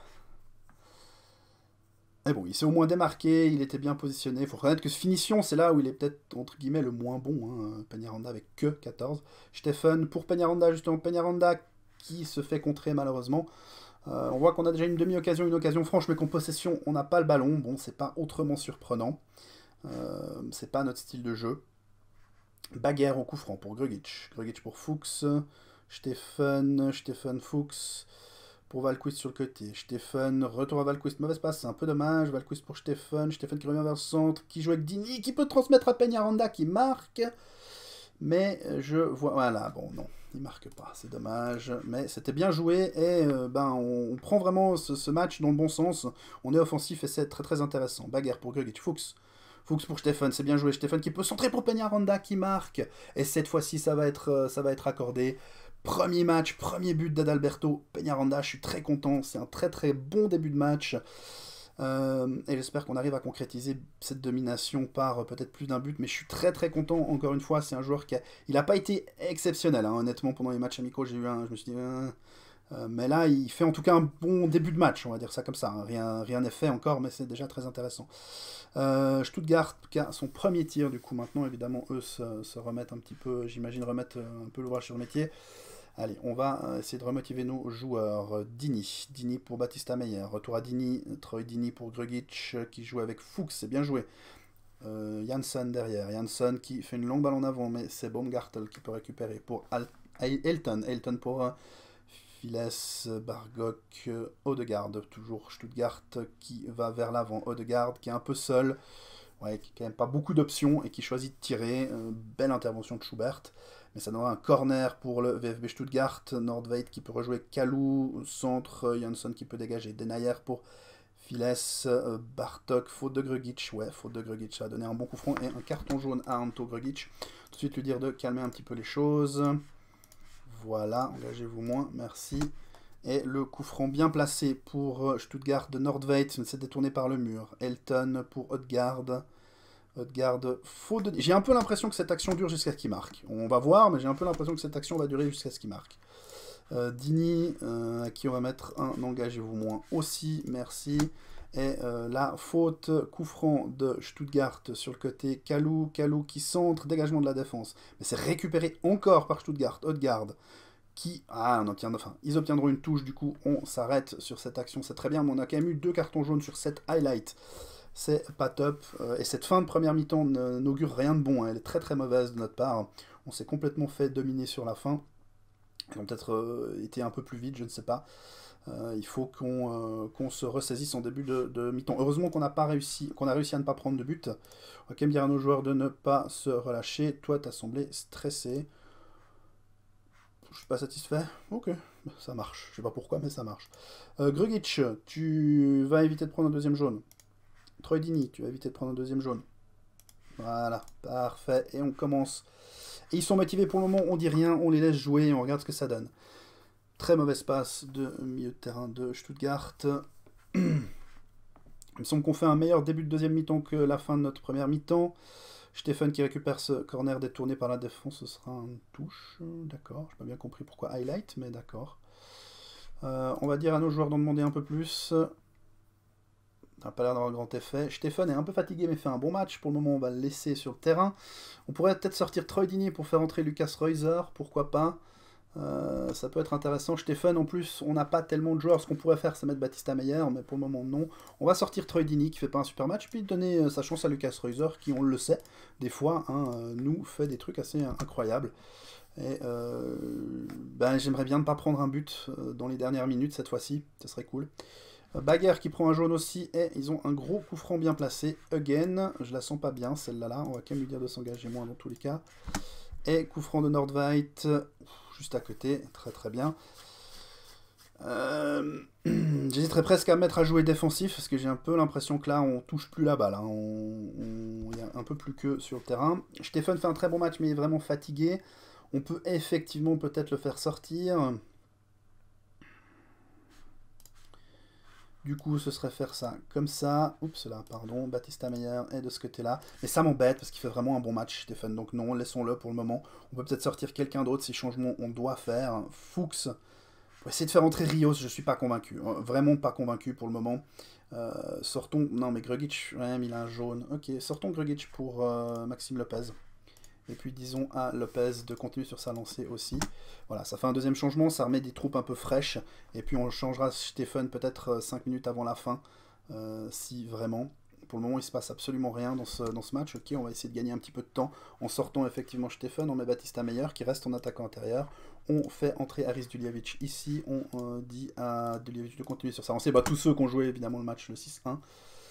[SPEAKER 1] Mais bon, il s'est au moins démarqué, il était bien positionné. Il faut reconnaître que ce finition, c'est là où il est peut-être, entre guillemets, le moins bon. Hein. Peñaranda avec que quatorze. Stefan pour Peñaranda, justement. Peñaranda qui se fait contrer malheureusement. Euh, on voit qu'on a déjà une demi-occasion, une occasion franche, mais qu'en possession, on n'a pas le ballon. Bon, c'est pas autrement surprenant. Euh, c'est pas notre style de jeu. Baguerre au coup franc pour Grugic. Grugic pour Fuchs. Stefan, Stefan Fuchs pour Valquist sur le côté. Stefan, retour à Valquist. Mauvaise passe, c'est un peu dommage. Valquist pour Stefan. Stefan qui revient vers le centre. Qui joue avec Dini. Qui peut transmettre à Peñaranda qui marque. Mais je vois... Voilà, bon, non. Il marque pas, c'est dommage. Mais c'était bien joué. Et euh, ben, on, on prend vraiment ce, ce match dans le bon sens. On est offensif et c'est très très intéressant. Baguerre pour Grugic. Fuchs. Fuchs pour Stefan, c'est bien joué. Stefan qui peut centrer pour Peñaranda qui marque. Et cette fois-ci, ça va être, ça va être accordé. Premier match, premier but d'Adalberto Peñaranda. Je suis très content. C'est un très très bon début de match. Euh, et j'espère qu'on arrive à concrétiser cette domination par peut-être plus d'un but. Mais je suis très très content. Encore une fois, c'est un joueur qui a... Il n'a pas été exceptionnel. Hein, honnêtement, pendant les matchs amicaux, j'ai eu un... Je me suis dit... Euh... Euh, mais là, il fait en tout cas un bon début de match, on va dire ça comme ça. Hein. Rien rien n'est fait encore, mais c'est déjà très intéressant. Euh, Stuttgart qui a son premier tir, du coup maintenant, évidemment, eux se, se remettent un petit peu, j'imagine, remettre un peu l'ouvrage sur le métier. Allez, on va essayer de remotiver nos joueurs. Dini, Dini pour Battista Meyer. Retour à Dini, Troy Dini pour Grugic qui joue avec Fuchs, c'est bien joué. Euh, Jansson derrière, Jansson qui fait une longue balle en avant, mais c'est Baumgartel qui peut récupérer pour Al Elton. Elton pour... Euh, Files, Bargok, Odegaard, toujours Stuttgart qui va vers l'avant. Odegaard qui est un peu seul, ouais, qui n'a quand même pas beaucoup d'options et qui choisit de tirer. Euh, belle intervention de Schubert, mais ça donnera un corner pour le V F B Stuttgart. Nordveit qui peut rejouer Kalou, centre, Jansson qui peut dégager. Denayer pour Files, euh, Bartok, faute de Grugic. Ouais, faute de Grugic, ça a donné un bon coup franc et un carton jaune à Anto Grugic. Tout de suite lui dire de calmer un petit peu les choses. Voilà, engagez-vous moins, merci. Et le coup franc bien placé pour Stuttgart de Nordveit, c'est détourné par le mur. Elton pour Odegaard. Odegaard, faute de... J'ai un peu l'impression que cette action dure jusqu'à ce qu'il marque. On va voir, mais j'ai un peu l'impression que cette action va durer jusqu'à ce qu'il marque. Euh, Dini, euh, à qui on va mettre un engagez-vous moins aussi, merci. Et euh, la faute, coup franc de Stuttgart sur le côté. Kalou, Kalou qui centre, dégagement de la défense. Mais c'est récupéré encore par Stuttgart, Odegaard. Qui... Ah, on obtient... enfin, ils obtiendront une touche, du coup, on s'arrête sur cette action, c'est très bien, mais on a quand même eu deux cartons jaunes sur cette highlight. C'est pas top, euh, et cette fin de première mi-temps n'augure rien de bon, hein. Elle est très très mauvaise de notre part. On s'est complètement fait dominer sur la fin. Ils ont peut-être euh, été un peu plus vite, je ne sais pas. Euh, il faut qu'on euh, qu'on se ressaisisse en début de, de mi-temps. Heureusement qu'on a, pas réussi, qu'on a réussi à ne pas prendre de but. On va quand même dire à nos joueurs de ne pas se relâcher. Toi, t'as semblé stressé. Je suis pas satisfait. Ok, ça marche. Je sais pas pourquoi, mais ça marche. Euh, Grugic, tu vas éviter de prendre un deuxième jaune. Troy Dini, tu vas éviter de prendre un deuxième jaune. Voilà, parfait. Et on commence. Et ils sont motivés pour le moment, on dit rien, on les laisse jouer et on regarde ce que ça donne. Très mauvaise passe de milieu de terrain de Stuttgart. Il me semble qu'on fait un meilleur début de deuxième mi-temps que la fin de notre première mi-temps. Stephen qui récupère ce corner détourné par la défense, ce sera une touche. D'accord, je n'ai pas bien compris pourquoi highlight, mais d'accord. Euh, on va dire à nos joueurs d'en demander un peu plus. Ça n'a pas l'air d'avoir grand effet. Stephen est un peu fatigué mais fait un bon match. Pour le moment, on va le laisser sur le terrain. On pourrait peut-être sortir Troy Dini pour faire entrer Lucas Reuser, pourquoi pas. Euh, ça peut être intéressant. Stephen, en plus, on n'a pas tellement de joueurs. Ce qu'on pourrait faire, c'est mettre Baptista Meyer, mais pour le moment, non. On va sortir Troy Dini, qui fait pas un super match, puis donner euh, sa chance à Lucas Reuser, qui, on le sait, des fois, hein, euh, nous fait des trucs assez euh, incroyables. Et euh, ben, j'aimerais bien ne pas prendre un but euh, dans les dernières minutes cette fois-ci. Ça serait cool. Euh, Baguerre qui prend un jaune aussi, et ils ont un gros coup franc bien placé. Again, je la sens pas bien, celle-là. Là. On va quand même lui dire de s'engager moins dans tous les cas. Et coup franc de Nordveit, juste à côté, très très bien. Euh, J'hésiterais presque à me mettre à jouer défensif, parce que j'ai un peu l'impression que là, on touche plus la balle. Hein. On, on, il y a un peu plus que sur le terrain. Stephen fait un très bon match, mais il est vraiment fatigué. On peut effectivement peut-être le faire sortir. Du coup, ce serait faire ça comme ça. Oups, là, pardon. Baptista Meyer est de ce côté-là. Mais ça m'embête parce qu'il fait vraiment un bon match, Stephen. Donc non, laissons-le pour le moment. On peut peut-être sortir quelqu'un d'autre si changements on doit faire. Fuchs. On va essayer de faire entrer Rios. Je suis pas convaincu. Vraiment pas convaincu pour le moment. Euh, sortons... Non, mais Grugic, ouais, il a un jaune. Ok, sortons Grugic pour euh, Maxime Lopez. Et puis disons à Lopez de continuer sur sa lancée aussi. Voilà, ça fait un deuxième changement, ça remet des troupes un peu fraîches. Et puis on changera Stephen peut-être cinq minutes avant la fin, euh, si vraiment. Pour le moment, il ne se passe absolument rien dans ce, dans ce match. Ok, on va essayer de gagner un petit peu de temps en sortant effectivement Stephen. On met Baptista Meyer qui reste en attaquant intérieur. On fait entrer Haris Duljevic ici. On euh, dit à Duljevic de continuer sur sa lancée. Bah, tous ceux qui ont joué évidemment le match le six un.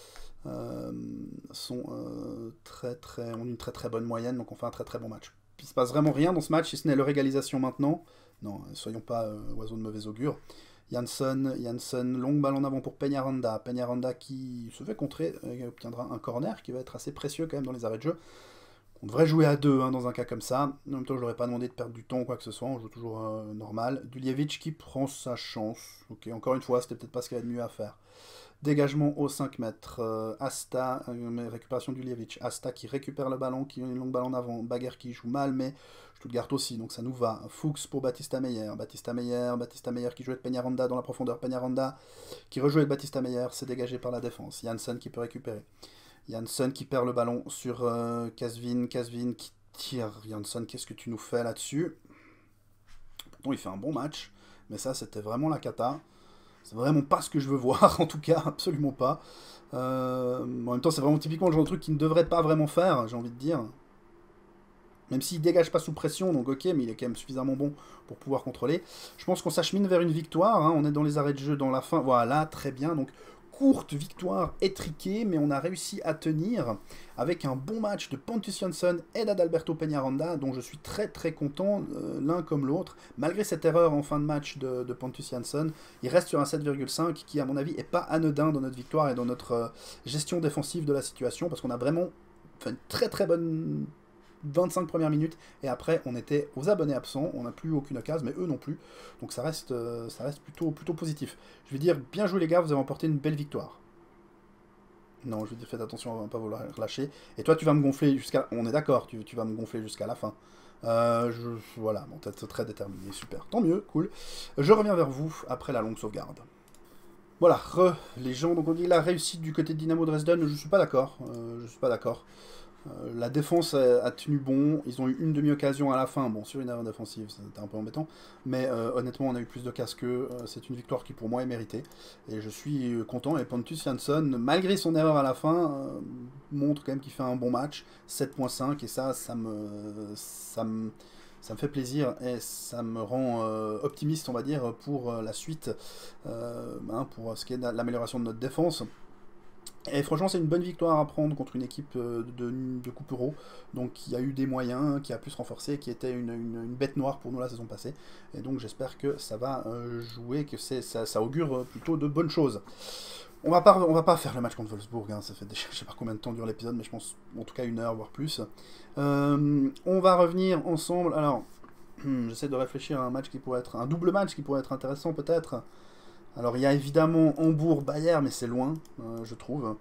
[SPEAKER 1] Euh, sont euh, très très ont une très très bonne moyenne, donc on fait un très très bon match. Puis il se passe vraiment rien dans ce match si ce n'est leur égalisation maintenant. Non, soyons pas euh, oiseaux de mauvais augure. Janssen, Janssen, longue balle en avant pour Peñaranda. Peñaranda qui se fait contrer et obtiendra un corner qui va être assez précieux quand même dans les arrêts de jeu. On devrait jouer à deux hein, dans un cas comme ça. En même temps, je leur ai pas demandé de perdre du temps ou quoi que ce soit. On joue toujours euh, normal. Duljevic qui prend sa chance. Ok, encore une fois, c'était peut-être pas ce qu'il y avait de mieux à faire. Dégagement aux cinq mètres. Euh, Asta, euh, récupération du Duljevic. Asta qui récupère le ballon, qui a une longue balle en avant. Baguerre qui joue mal, mais Stuttgart aussi, donc ça nous va. Fuchs pour Baptista Meyer. Baptista Meyer, Baptista Meyer qui joue avec Peñaranda dans la profondeur. Peñaranda qui rejoue avec Baptista Meyer, c'est dégagé par la défense. Janssen qui peut récupérer. Janssen qui perd le ballon sur euh, Kasvin. Kasvin qui tire. Janssen, qu'est-ce que tu nous fais là-dessus? Pourtant, il fait un bon match, mais ça, c'était vraiment la cata. C'est vraiment pas ce que je veux voir, en tout cas, absolument pas. Euh, en même temps, c'est vraiment typiquement le genre de truc qu'il ne devrait pas vraiment faire, j'ai envie de dire. Même s'il dégage pas sous pression, donc ok, mais il est quand même suffisamment bon pour pouvoir contrôler. Je pense qu'on s'achemine vers une victoire, hein. On est dans les arrêts de jeu dans la fin. Voilà, très bien, donc courte victoire étriquée, mais on a réussi à tenir avec un bon match de Pontus Jansson et d'Adalberto Peñaranda, dont je suis très très content, euh, l'un comme l'autre. Malgré cette erreur en fin de match de, de Pontus Jansson, il reste sur un sept virgule cinq qui, à mon avis, est pas anodin dans notre victoire et dans notre euh, gestion défensive de la situation, parce qu'on a vraiment fait une très très bonne vingt-cinq premières minutes, et après on était aux abonnés absents, on n'a plus aucune occasion, mais eux non plus, donc ça reste, euh, ça reste plutôt, plutôt positif. Je vais dire, bien joué les gars, vous avez emporté une belle victoire. Non, je vais dire, faites attention à ne pas vous lâcher, et toi tu vas me gonfler jusqu'à... On est d'accord, tu, tu vas me gonfler jusqu'à la fin. Euh, je, voilà, bon, t'es très déterminé, super, tant mieux, cool. Je reviens vers vous après la longue sauvegarde. Voilà, re, les gens, donc on dit la réussite du côté de Dynamo Dresden, je suis pas d'accord, euh, je suis pas d'accord. Euh, la défense a, a tenu bon, ils ont eu une demi-occasion à la fin, bon sur une erreur défensive, c'était un peu embêtant, mais euh, honnêtement on a eu plus de casse qu'eux, euh, c'est une victoire qui pour moi est méritée, et je suis euh, content, et Pontus Jansson, malgré son erreur à la fin, euh, montre quand même qu'il fait un bon match, sept virgule cinq, et ça, ça me, ça me, ça me fait plaisir, et ça me rend euh, optimiste, on va dire, pour euh, la suite, euh, hein, pour ce qui est de l'amélioration de notre défense. Et franchement, c'est une bonne victoire à prendre contre une équipe de, de Coupe Euro, donc qui a eu des moyens, qui a pu se renforcer, qui était une, une, une bête noire pour nous la saison passée. Et donc j'espère que ça va euh, jouer, que ça, ça augure plutôt de bonnes choses. On va pas, on va pas faire le match contre Wolfsburg, hein, ça fait déjà, je sais pas combien de temps dure l'épisode, mais je pense en tout cas une heure, voire plus. Euh, on va revenir ensemble, alors, j'essaie de réfléchir à un match qui pourrait être, un double match qui pourrait être intéressant peut-être. Alors il y a évidemment Hambourg-Bayern, mais c'est loin, euh, je trouve.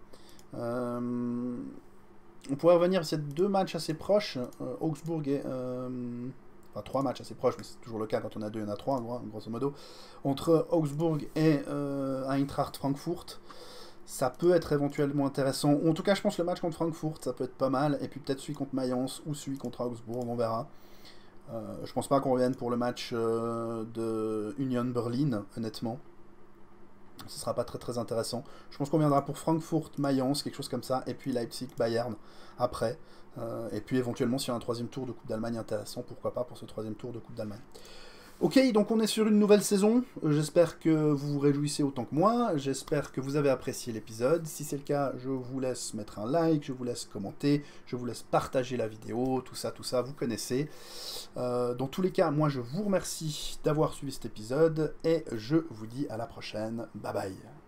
[SPEAKER 1] Euh, on pourrait revenir sur deux matchs assez proches, euh, Augsbourg et... Euh, enfin trois matchs assez proches, mais c'est toujours le cas quand on a deux, il y en a trois, grosso modo. Entre Augsbourg et euh, Eintracht Francfort, ça peut être éventuellement intéressant. Ou en tout cas, je pense que le match contre Francfort, ça peut être pas mal. Et puis peut-être celui contre Mayence ou celui contre Augsbourg, on verra. Euh, je pense pas qu'on revienne pour le match euh, de Union Berlin, honnêtement. Ce sera pas très très intéressant. Je pense qu'on viendra pour Francfort, Mayence, quelque chose comme ça, et puis Leipzig, Bayern après. Euh, et puis éventuellement, s'il y a un troisième tour de Coupe d'Allemagne intéressant, pourquoi pas pour ce troisième tour de Coupe d'Allemagne. Ok, donc on est sur une nouvelle saison. J'espère que vous vous réjouissez autant que moi. J'espère que vous avez apprécié l'épisode. Si c'est le cas, je vous laisse mettre un like, je vous laisse commenter, je vous laisse partager la vidéo, tout ça, tout ça, vous connaissez. Euh, dans tous les cas, moi je vous remercie d'avoir suivi cet épisode et je vous dis à la prochaine. Bye bye.